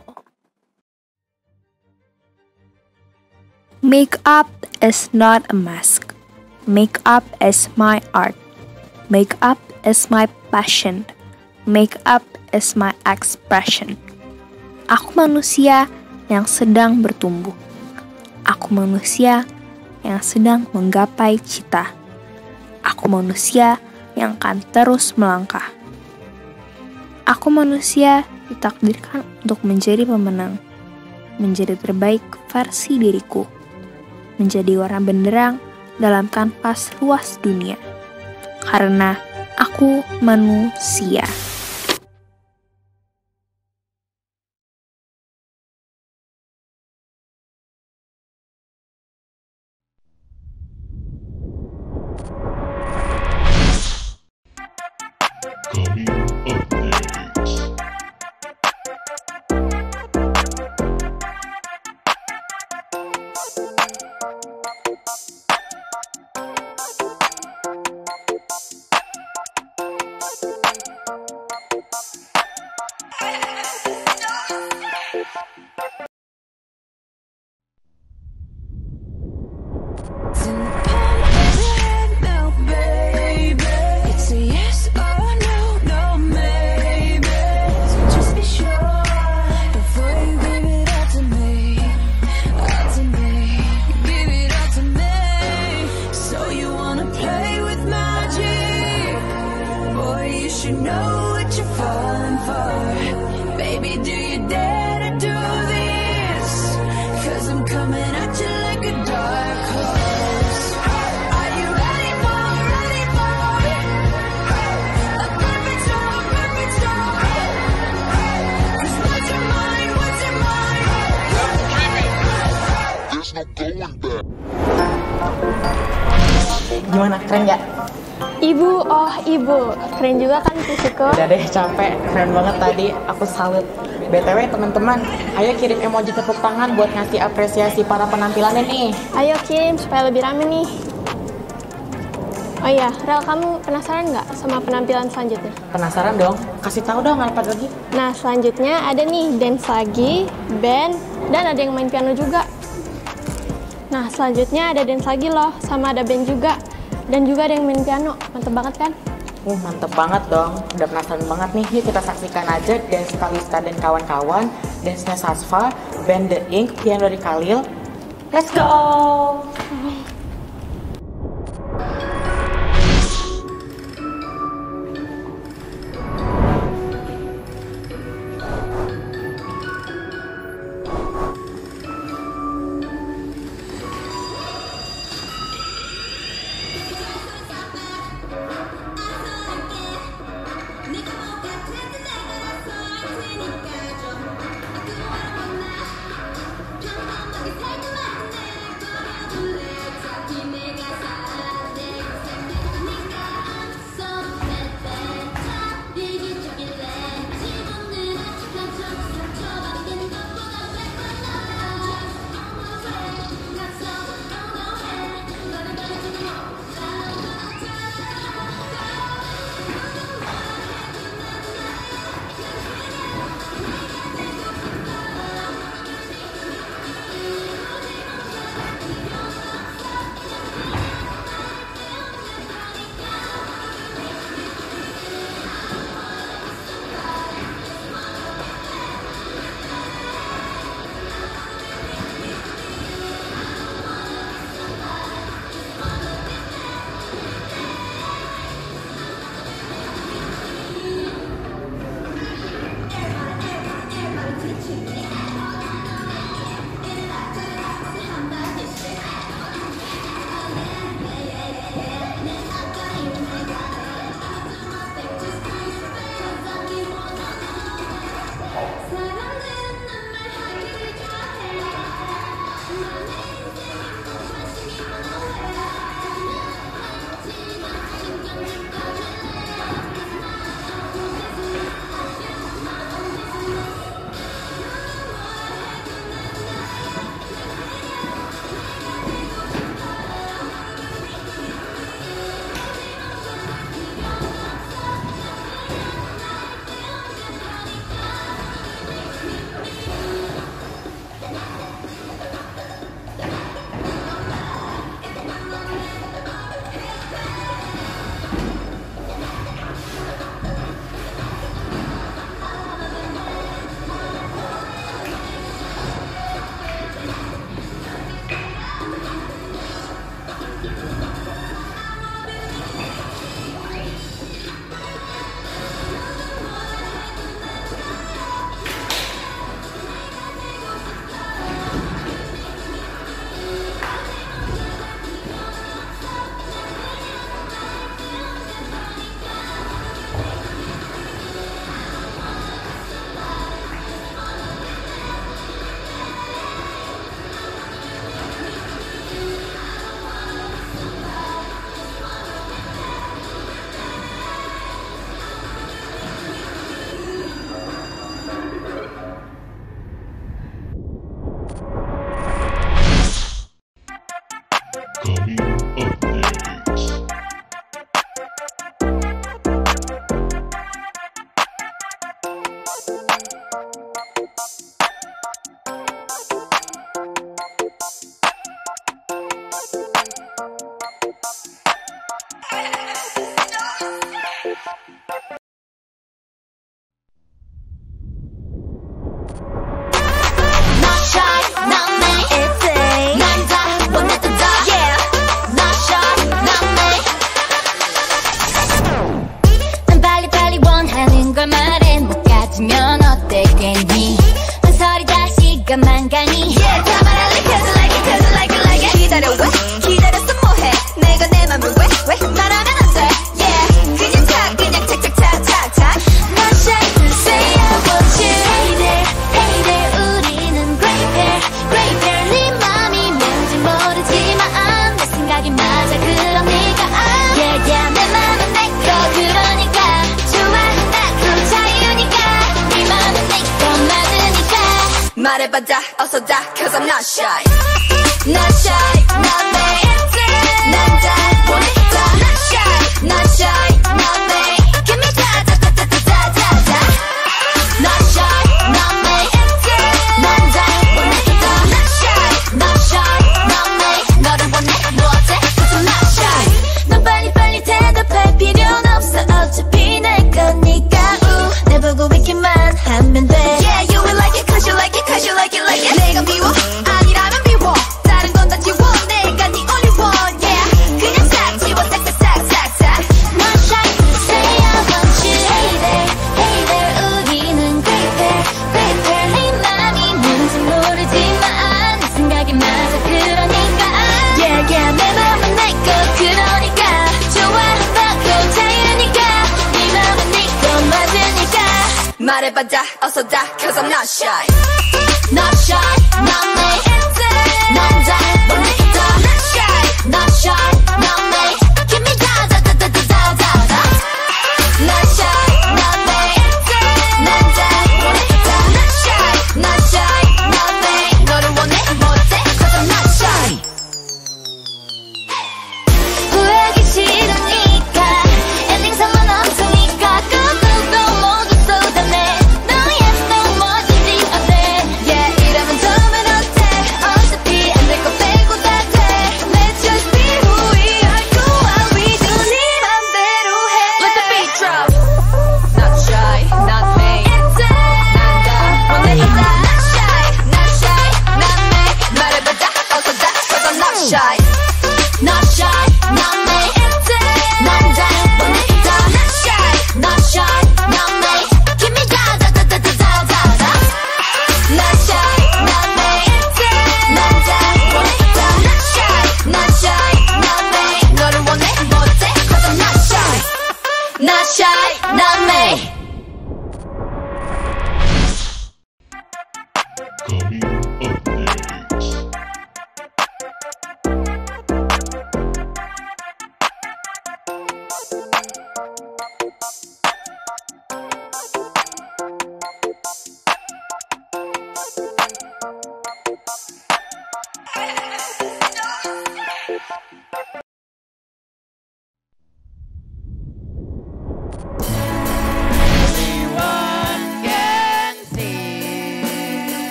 Makeup is not a mask. Makeup is my art. Makeup is my passion. Makeup is my expression. Aku manusia yang sedang bertumbuh. Aku manusia yang sedang menggapai cita. Aku manusia yang akan terus melangkah. Aku manusia ditakdirkan untuk menjadi pemenang, menjadi terbaik versi diriku, menjadi warna benderang dalam kanvas luas dunia. Karena aku manusia. Coming up next. You know what you're falling for. Baby, do you dare to do this? Cause I'm coming at you like a dark horse. Are you ready for, ready for a perfect storm, perfect storm? Cause what's your mind, what's your mind? There's no going back. Gimana, keren gak? Ibu, oh ibu, keren juga kan fisiko. Udah deh, capek, keren banget tadi, aku salut. B T W teman-teman, ayo kirim emoji tepuk tangan buat ngasih apresiasi para penampilannya nih. Ayo kirim supaya lebih rame nih. Oh iya, Rel, kamu penasaran nggak sama penampilan selanjutnya? Penasaran dong, kasih tahu dong apa lagi. Nah, selanjutnya ada nih dance lagi, band, dan ada yang main piano juga. Nah, selanjutnya ada dance lagi loh, sama ada band juga. Dan juga ada yang main piano, mantep banget kan? Uh, mantep banget dong, udah penasaran banget nih. Yuk kita saksikan aja dance Kalista dan kawan-kawan, dance-nya Sasva, band The Ink, piano dari Khalil. Let's go! 말해봐자 어서 다 cause I'm not shy Not shy not me 난 잘 보냈다 Not shy not shy not me Give me da da da da da da da Not shy not me 난 잘 보냈다 Not shy not shy not me 너를 원해 뭐 어때 cause I'm not shy 넌 빨리빨리 대답할 필요는 없어 어차피 내 거니까 우 내 보고 있기만 하면 돼 Yeah you will like it cause you like it cause you like it like it 내가 미워 아니라면 미워 다른 건 다 지워 내가 네 only one yeah 그냥 싹 지워 싹싹싹싹싹 Not shy say I want you Hey there hey there 우리는 great pair great pair 네 맘이 뭔지 모르지만 내 생각이 맞아 그러니까 Yeah yeah 내 맘은 내 거 그러니까 좋아한다고 자유니까 네 맘은 네 거 맞으니까 말해봐자 어서 다 cause I'm not shy Not shy not me 난 잘 보냈다 Not shy not shy not me Give me da da da da da da da da Not shy not me 난 잘 보냈다 Not shy not shy not me 너를 원해 뭐 어때 cause I'm not shy 후회하기 싫으니까 엔딩선만 없으니까 꾹꾹꾹 모두 쏟아내 너의 또 멋지지 어때 Yeah 이러면 처음엔 어때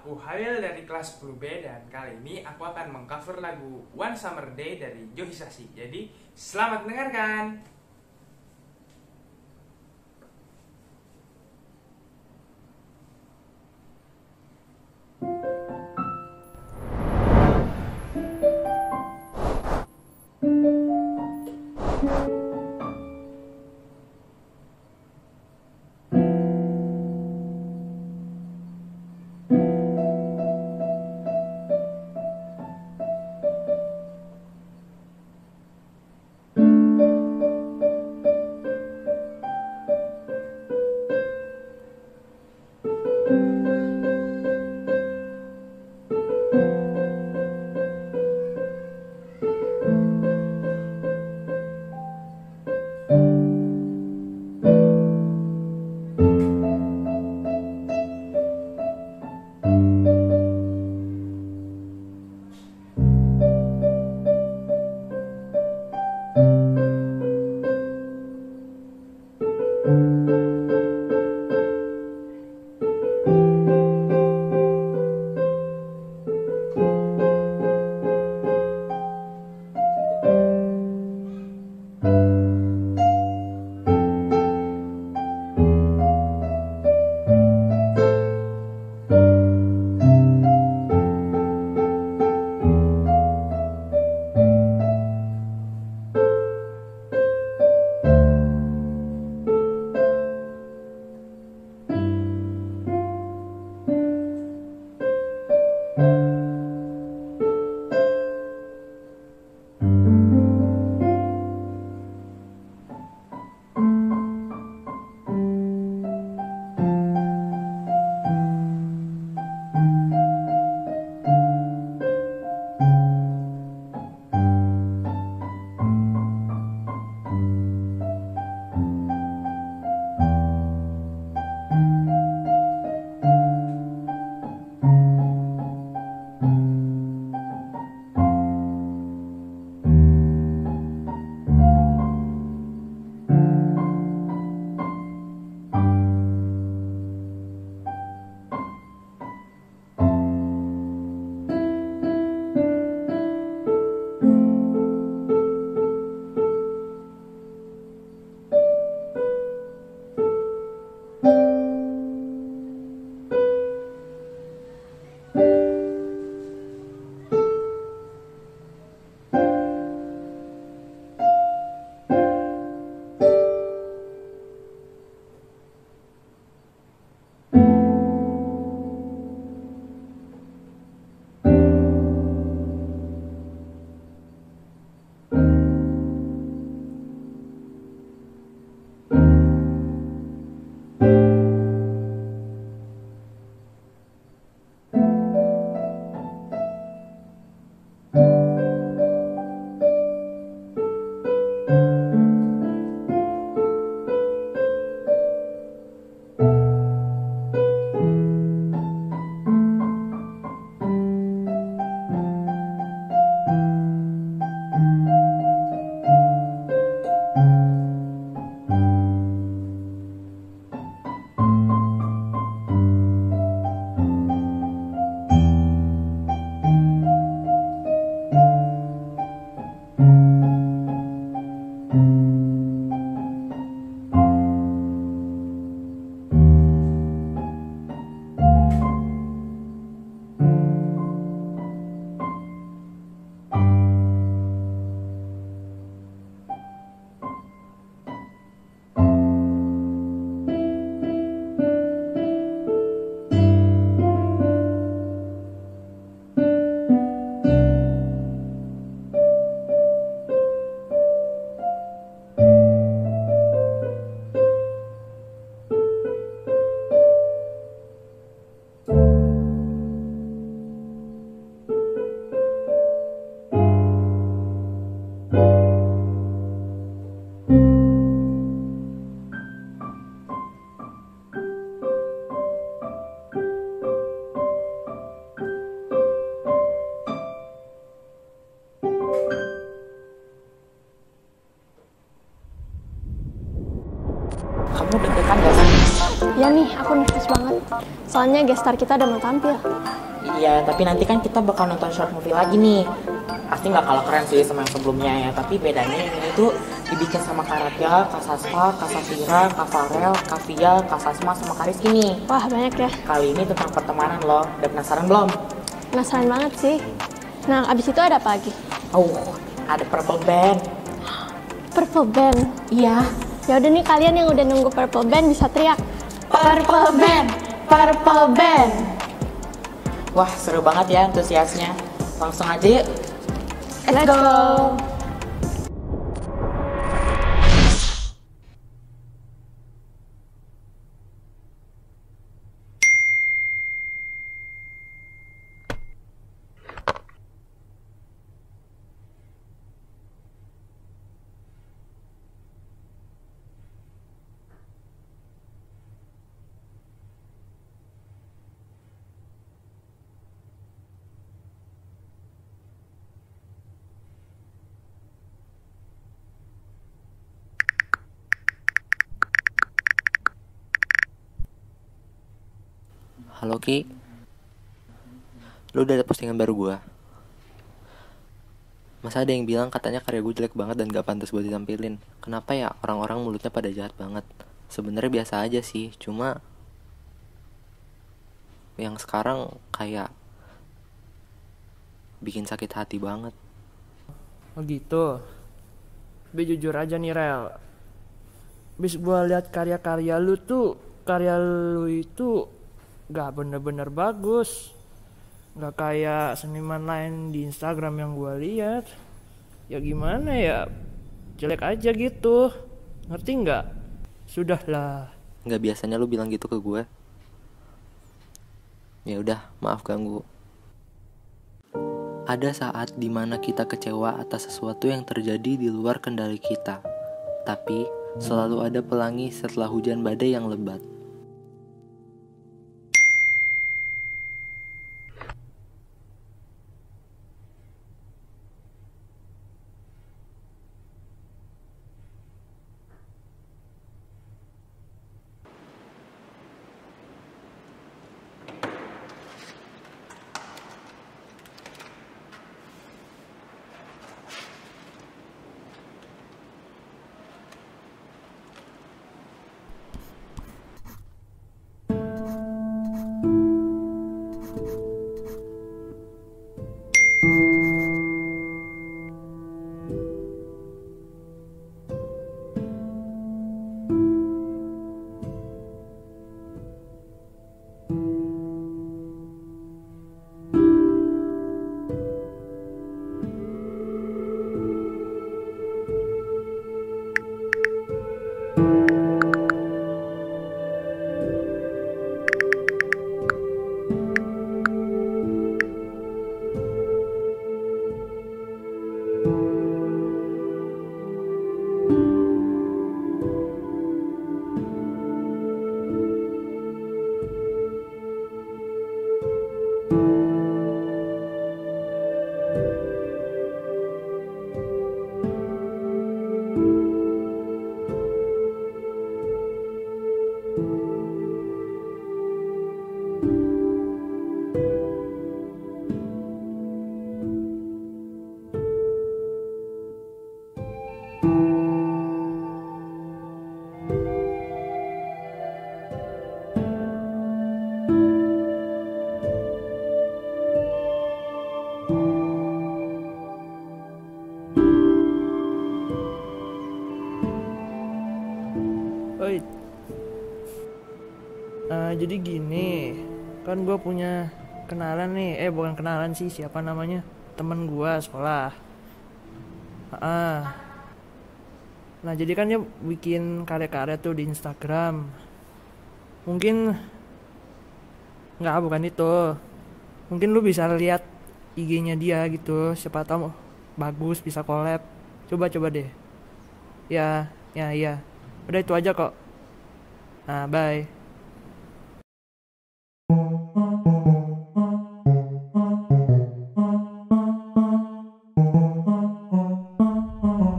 aku Halil dari kelas sepuluh B dan kali ini aku akan mengcover lagu One Summer Day dari Joe Hisaishi. Jadi, selamat mendengarkan. Ya nih, aku nervous banget. Soalnya guest star kita udah mau tampil. Iya, tapi nanti kan kita bakal nonton short movie lagi nih. Pasti nggak kalah keren sih sama yang sebelumnya ya. Tapi bedanya yang ini tuh dibikin sama Kak Radya, Kak Sasfa, Kak Safira, Kak Farel, Kak Via, Kak Sasma, sama Kak Rizky nih. Wah, banyak ya. Kali ini tentang pertemanan loh. Udah penasaran belum? Penasaran banget sih. Nah, abis itu ada apa lagi? Oh, ada Purple Band. Purple Band? Iya. Ya udah nih, kalian yang udah nunggu Purple Band bisa teriak. Purple Band! Purple Band! Wah, seru banget ya antusiasnya. Langsung aja yuk. Let's go! Halo Ki, lu udah ada postingan baru gua? Masa ada yang bilang katanya karya gue jelek banget dan gak pantas buat ditampilin? Kenapa ya orang-orang mulutnya pada jahat banget? Sebenarnya biasa aja sih, cuma yang sekarang kayak bikin sakit hati banget. Oh gitu. Tapi jujur aja nih Rel, bis gua lihat karya-karya lu tuh, karya lu itu gak bener-bener bagus. Gak kayak seniman lain di Instagram yang gue lihat. Ya gimana ya, jelek aja gitu. Ngerti nggak? Sudahlah. Nggak biasanya lu bilang gitu ke gue. Ya udah, maaf ganggu. Ada saat dimana kita kecewa atas sesuatu yang terjadi di luar kendali kita. Tapi selalu ada pelangi setelah hujan badai yang lebat. Oi. Uh, jadi gini, kan gue punya kenalan nih, eh bukan kenalan sih, siapa namanya, temen gue sekolah. Uh, nah jadi kan dia bikin karya-karya tuh di Instagram. Mungkin nggak, bukan itu. Mungkin lu bisa lihat I G-nya dia gitu, siapa tahu bagus, bisa collab. Coba-coba deh. Ya, ya, ya. Udah itu aja kok. Nah, bye.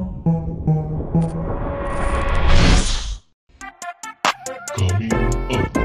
Coming up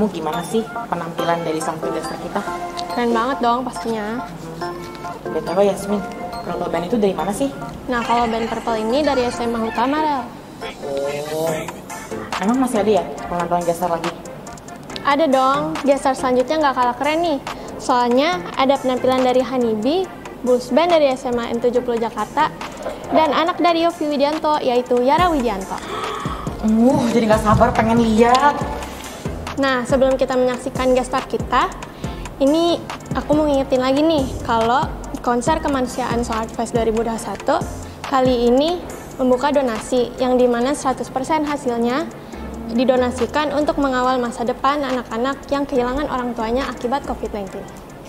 kamu gimana sih penampilan dari sang podcaster kita? Keren banget dong pastinya. B T W Yasmin, kalau band itu dari mana sih? Nah, kalau band Purple ini dari S M A Utama, Rel. Oh, emang masih ada ya penampilan gestar lagi? Ada dong, gestar selanjutnya nggak kalah keren nih. Soalnya ada penampilan dari Honeybee, Bulls Band dari S M A N tujuh puluh Jakarta, dan anak dari Yofi Widianto, yaitu Yara Widianto. Uh, jadi nggak sabar pengen lihat. Nah, sebelum kita menyaksikan gestar kita, ini aku mau ngingetin lagi nih, kalau konser kemanusiaan So Art Fest dua ribu dua puluh satu kali ini membuka donasi, yang dimana seratus persen hasilnya didonasikan untuk mengawal masa depan anak-anak yang kehilangan orang tuanya akibat covid sembilan belas.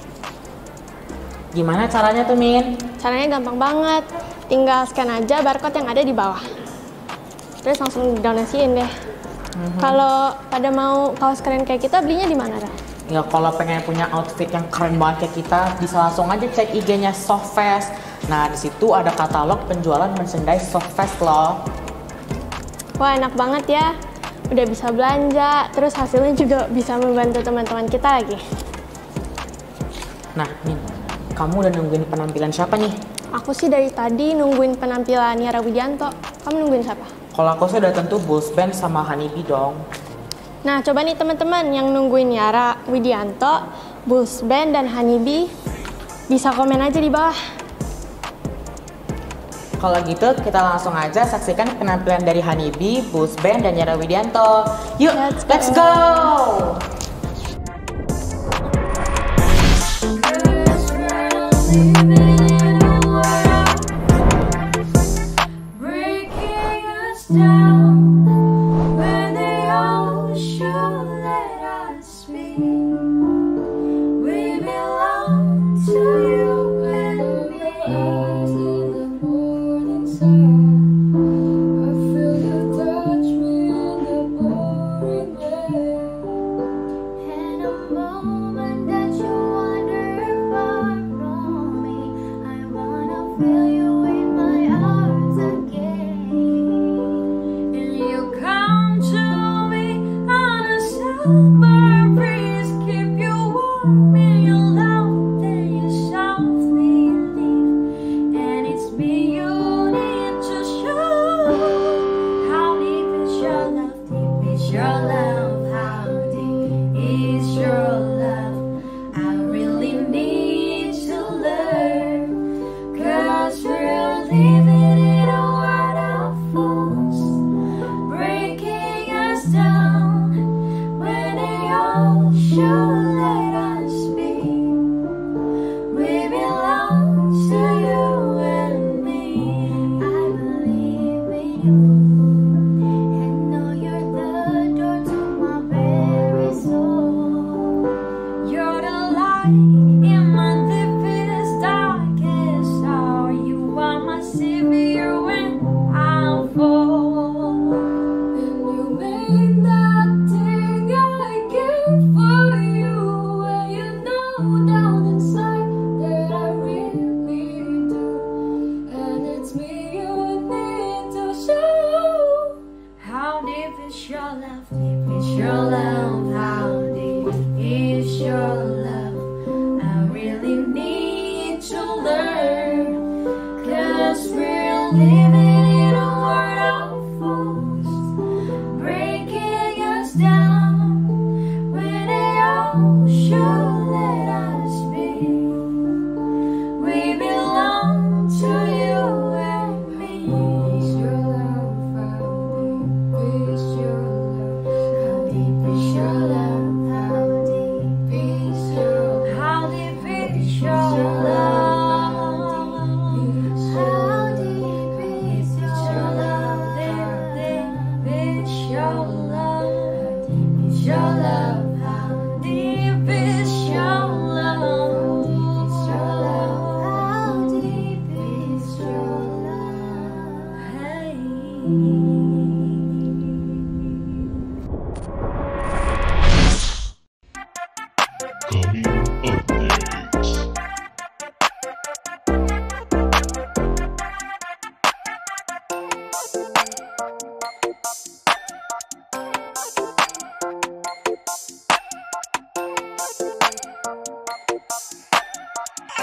Gimana caranya tuh, Min? Caranya gampang banget, tinggal scan aja barcode yang ada di bawah. Terus langsung didonasiin deh. Mm-hmm. Kalau pada mau kaos keren kayak kita, belinya di mana, Ra? Ya kalau pengen punya outfit yang keren banget kayak kita, bisa langsung aja cek I G-nya Sofest. Nah, di situ ada katalog penjualan merchandise Sofest loh. Wah, enak banget ya. Udah bisa belanja, terus hasilnya juga bisa membantu teman-teman kita lagi. Nah, Min, kamu udah nungguin penampilan siapa nih? Aku sih dari tadi nungguin penampilan Yara Widianto. Kamu nungguin siapa? Kalau aku sih udah tentu Bulls Band sama Honeybee dong. Nah, coba nih teman-teman yang nungguin Yara Widianto, Bulls Band, dan Honeybee, bisa komen aja di bawah. Kalau gitu, kita langsung aja saksikan penampilan dari Honeybee, Bulls Band, dan Yara Widianto. Yuk, let's go! Let's go!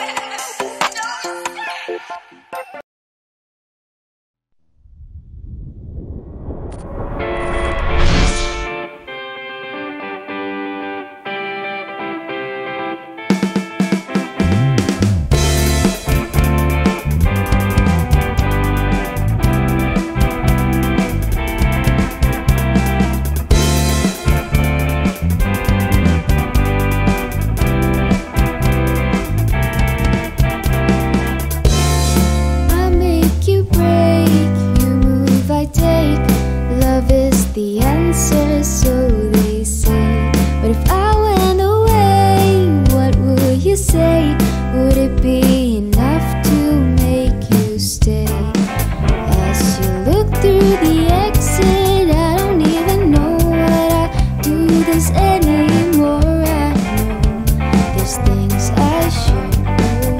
I make you break, you move, I take. Love is the answer, so they say. But if I went away, what would you say? Would it be enough to make you stay? As you look through the exit, I don't even know what I do this anymore. I know there's things I should know.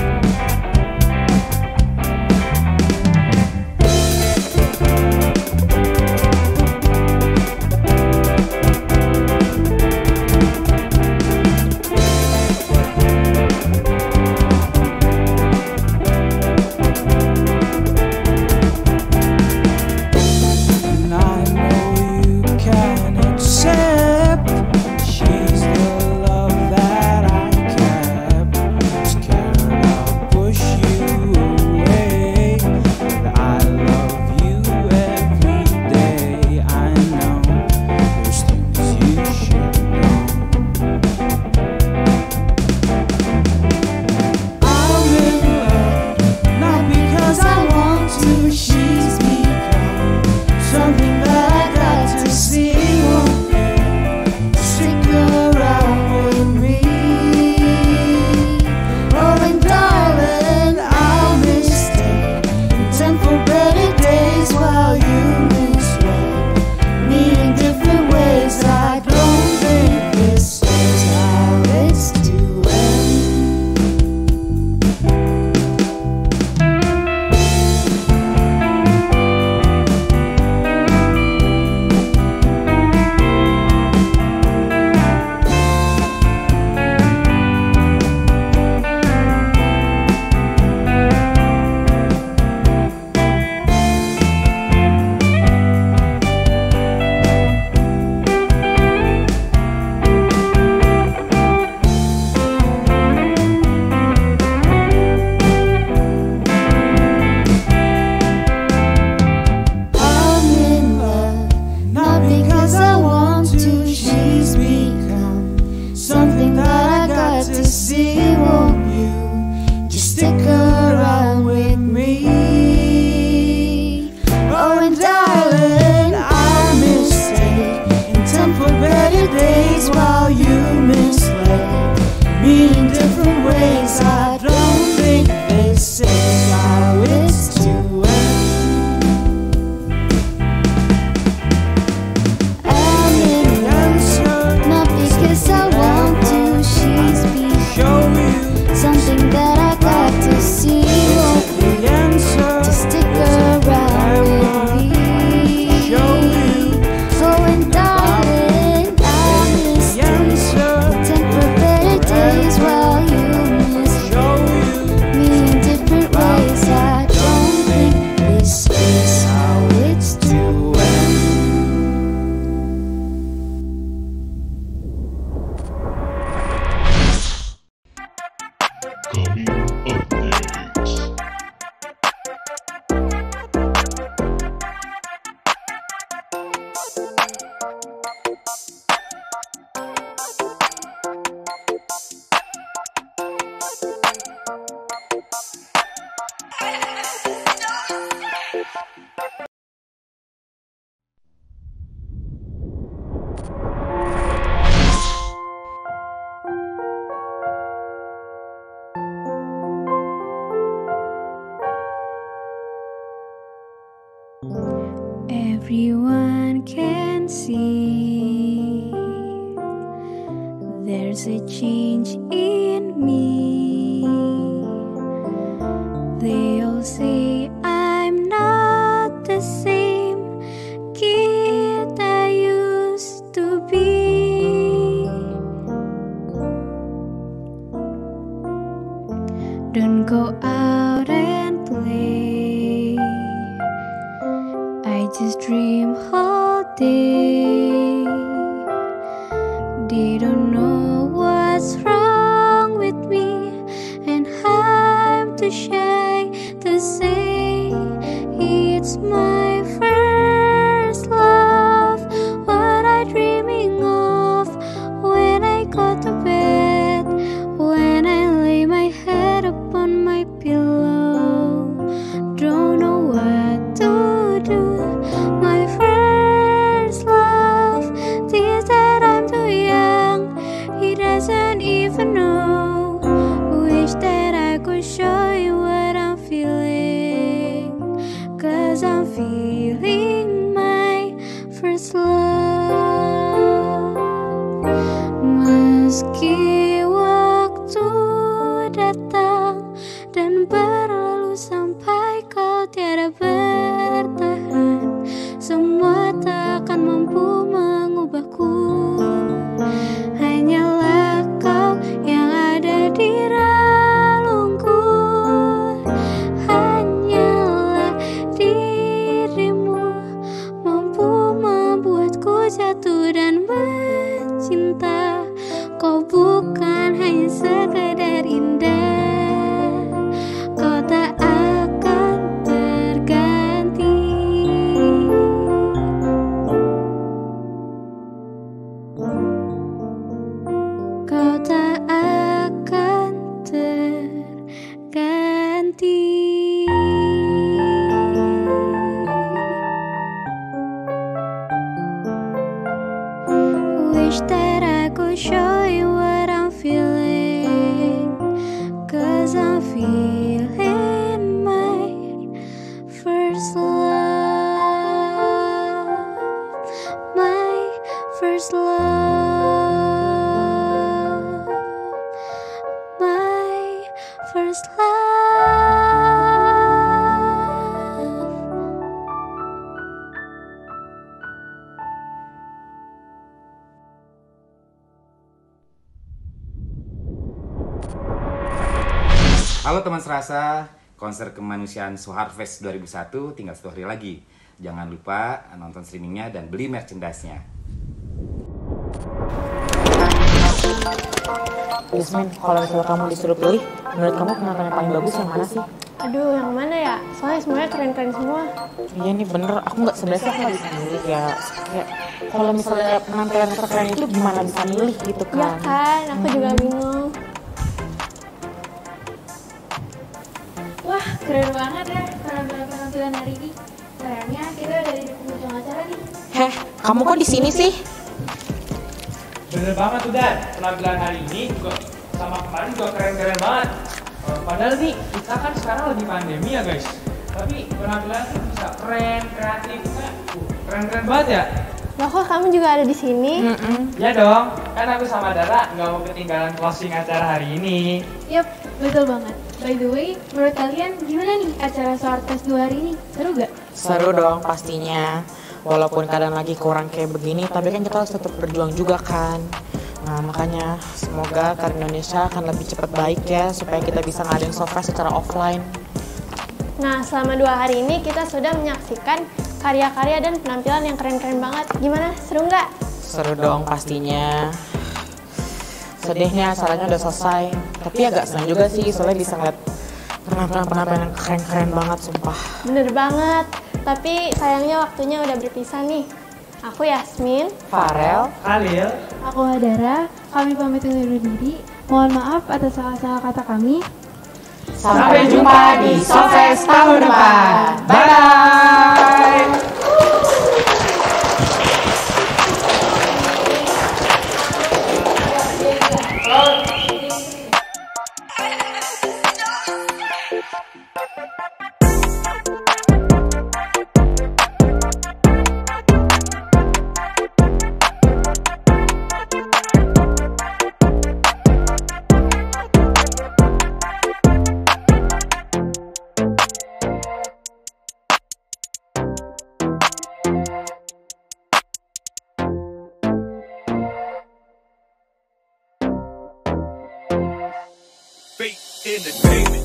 And I know you can accept she's the love that I kept. Scared I'll push you away, but I love you every day. I know there's things you should know. I'm in love, not because I want to. She's become something that I got to see. Won't you stick around with me? Oh, and darling, I'll mistake ten for better days while you misread me in different ways. I don't think this is how it's to end. I'm in love, not because I want to. She's become something that I got to see. Won't you just stick around with me? Oh, and darling, I mistake intent for better days while you misled me in different ways. I don't think this is how it's to end. I'm in love, not because I want to. She's become something that I got to see. Won't you just stick around with me? Oh, and darling, I mistake intent for better days while you misled me in different ways. I don't think this is how it's to end. Coming up next. Everyone can see there's a change in me. They all say I'm not the same kid I used to be. Don't go out and play. I just dream all day. They don't know what's wrong with me, and I'm too shy to say it's my first love. What I'm dreaming of when I go to bed, when I lay my head upon my pillow. Don't know what to do. My first love thinks that I'm too young. He doesn't even know. Wish that I could show you what I'm feeling, 'cause I'm feeling my first love. Meski waktu datang dan berlalu sampai kau tiada bertahan, semua tak akan mampu mengubahku. Hanyalah kau yang ada di relungku. Hanyalah dirimu mampu membuatku jatuh dan mencinta. Kau bukan hanya sekedar indah, kau tak akan terganti. Kau tak akan terganti. Wish that I could show you what I'm feeling, 'cause I'm feeling my first love. My first love. My first love. Halo teman serasa, konser kemanusiaan So Hard Fest dua ribu satu tinggal satu hari lagi. Jangan lupa nonton streamingnya dan beli merchandise-nya. Yasmin, kalau misalnya kamu disuruh pilih, menurut kamu penampilan yang paling bagus yang mana sih? Aduh, yang mana ya? Soalnya semuanya keren-keren semua. Iya nih bener, aku nggak sebenarnya aku nggak bisa milih ya. Kayak kalau misalnya penampilan yang terkeren itu gimana bisa milih gitu kan? Ya kan, aku juga bingung. Wah, keren banget ya penampilan-penampilan hari ini. Kayaknya kita udah di penghujung acara nih. Heh, kamu kok di sini sih? Bener banget tuh Dan, penampilan hari ini juga sama kemarin juga keren-keren banget. Uh, Padahal nih kita kan sekarang lagi pandemi ya guys. Tapi penampilan tuh bisa keren, kreatif, kan? Uh, keren-keren banget ya. Loh kok kamu juga ada di sini? Ya dong, kan aku sama Dara nggak mau ketinggalan closing acara hari ini. Yap, betul banget. By the way, menurut kalian gimana nih acara So Hard Fest dua hari ini? Seru gak? Seru dong pastinya. Walaupun kadang lagi kurang kayak begini, tapi kan kita harus tetap berjuang juga kan. Nah makanya semoga Kar Indonesia akan lebih cepat baik ya, supaya kita bisa ngadain So Fest secara offline. Nah, selama dua hari ini kita sudah menyaksikan karya-karya dan penampilan yang keren-keren banget. Gimana? Seru nggak? Seru dong pastinya. Sedihnya acaranya udah selesai. Tapi agak senang juga sih, soalnya bisa ngeliat penampilan-penampilan yang keren-keren banget, sumpah. Bener banget. Tapi sayangnya waktunya udah berpisah nih. Aku Yasmin. Farel. Khalil. Aku Hadara. Kami pamit undur diri. Mohon maaf atas salah-salah kata kami. Sampai jumpa di So Fest tahun depan. Bye-bye. Entertainment.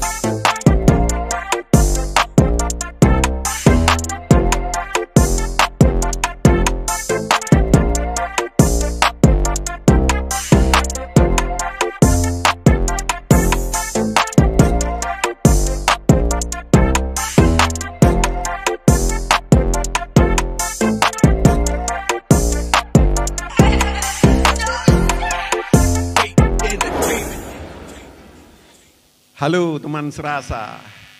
Halo teman serasa,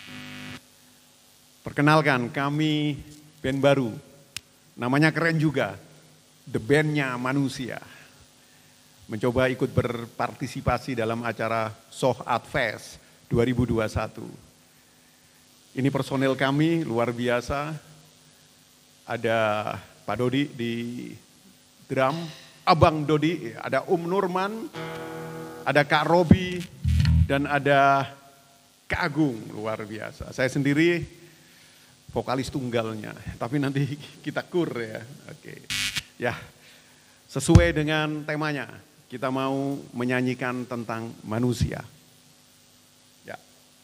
perkenalkan kami band baru, namanya keren juga, The Band-nya Manusia. Mencoba ikut berpartisipasi dalam acara Soh Art Fest dua ribu dua puluh satu. Ini personel kami luar biasa, ada Pak Dodi di drum, Abang Dodi, ada Om Nurman, ada Kak Robi, dan ada Kak Agung, luar biasa. Saya sendiri vokalis tunggalnya, tapi nanti kita kur ya. Oke. Ya, sesuai dengan temanya, kita mau menyanyikan tentang manusia. Ya.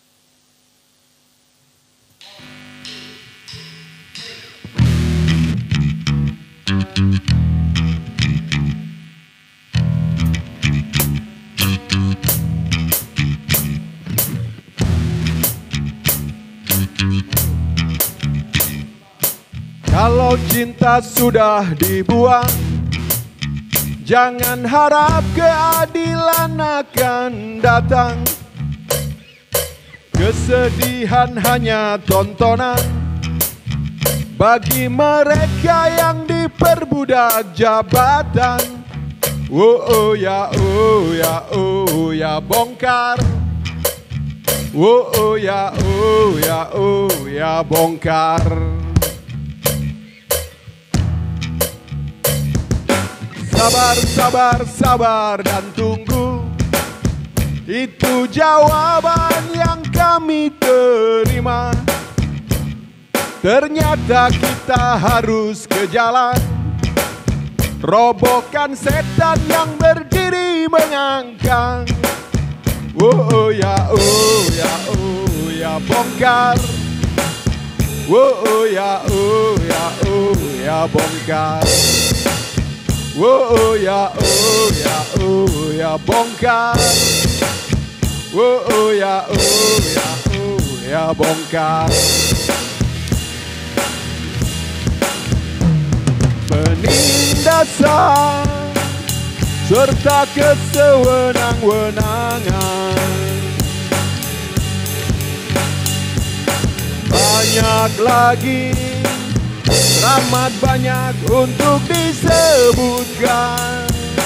Kalau cinta sudah dibuang, jangan harap keadilan akan datang. Kesedihan hanya tontonan bagi mereka yang diperbudak jabatan. Oh, oh ya, oh ya, oh ya bongkar. Oh, oh ya, oh ya, oh ya bongkar. Sabar, sabar, sabar dan tunggu, itu jawaban yang kami terima. Ternyata kita harus ke jalan, robohkan setan yang berdiri mengangkang. Oh, oh ya, oh ya, oh ya bongkar. Oh, oh ya, oh ya, oh ya bongkar. Oh, oh ya, oh ya, oh ya bongkar. Oh, oh ya, oh ya, oh ya bongkar. Penindasan serta kesewenang-wenangan, banyak lagi, teramat banyak untuk disebutkan.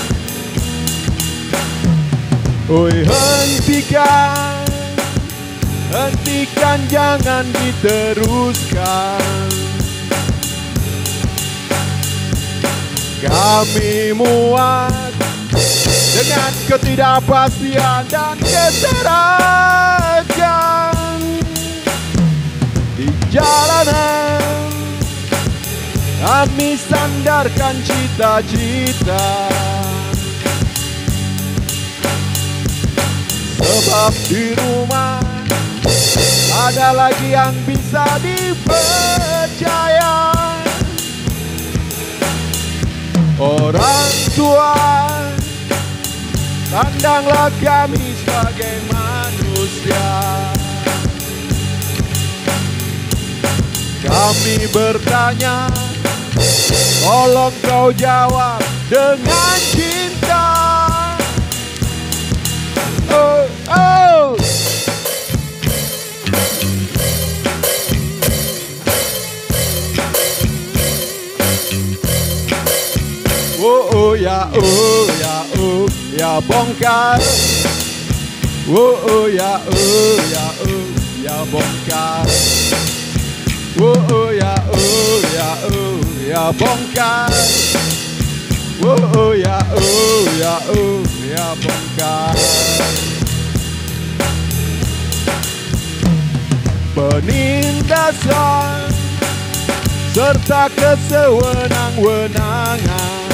Oi hentikan, hentikan jangan diteruskan. Kami muak dengan ketidakpastian dan keserakan di jalanan. Kami sandarkan cita-cita, sebab di rumah ada lagi yang bisa dipercaya. Orang tua, pandanglah kami sebagai manusia. Kami bertanya, tolong kau jawab dengan cinta. Oh, oh. Oh, oh ya, oh ya, oh ya bongkar. Oh, oh ya, oh ya, oh ya bongkar. Oh, oh ya, oh ya, oh ya bongkar. Oh, oh ya, oh ya, oh ya bongkar. Penindasan serta kesewenang-wenangan,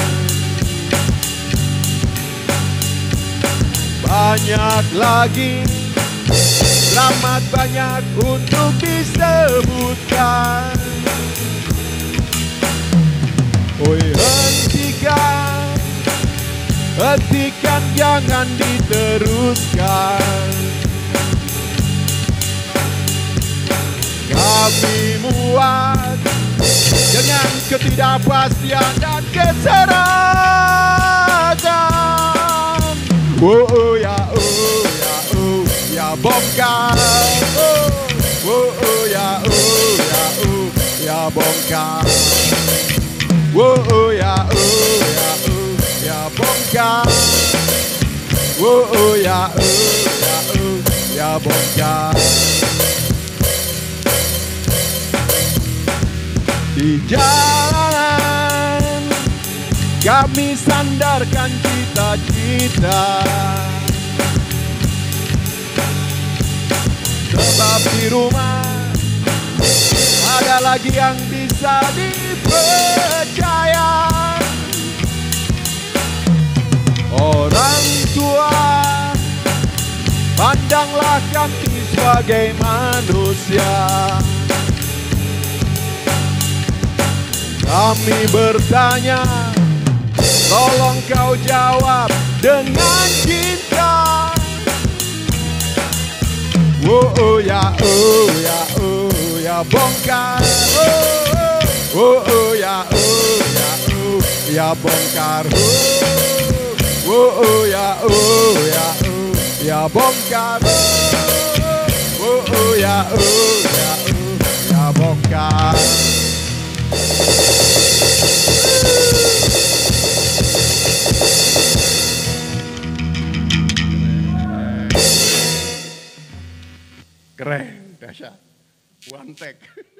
banyak lagi, amat banyak untuk disebutkan. Oi, hentikan, hentikan, jangan diteruskan. Kami muat dengan ketidakpastian dan keserakahan. Oh, oh ya, oh ya, oh ya, bongkar. Oh, oh, oh ya, oh ya, oh ya, bongkar. Oh, oh ya, oh ya, oh ya, bongkar. Oh, oh ya, oh ya, oh ya, bongkar. Di jalan kami sandarkan cita-cita, sebab di rumah ada lagi yang bisa dipercaya. Orang tua, pandanglah kami sebagai manusia. Kami bertanya, tolong kau jawab dengan cinta. Oh, oh ya, oh ya, oh ya, bongkar. Oh, oh, oh ya, oh ya, oh ya, bongkar. Oh, oh, oh ya, oh ya, oh ya, bongkar. Oh, oh ya, oh ya, oh ya, bongkar. Keren, dahsyat. One take.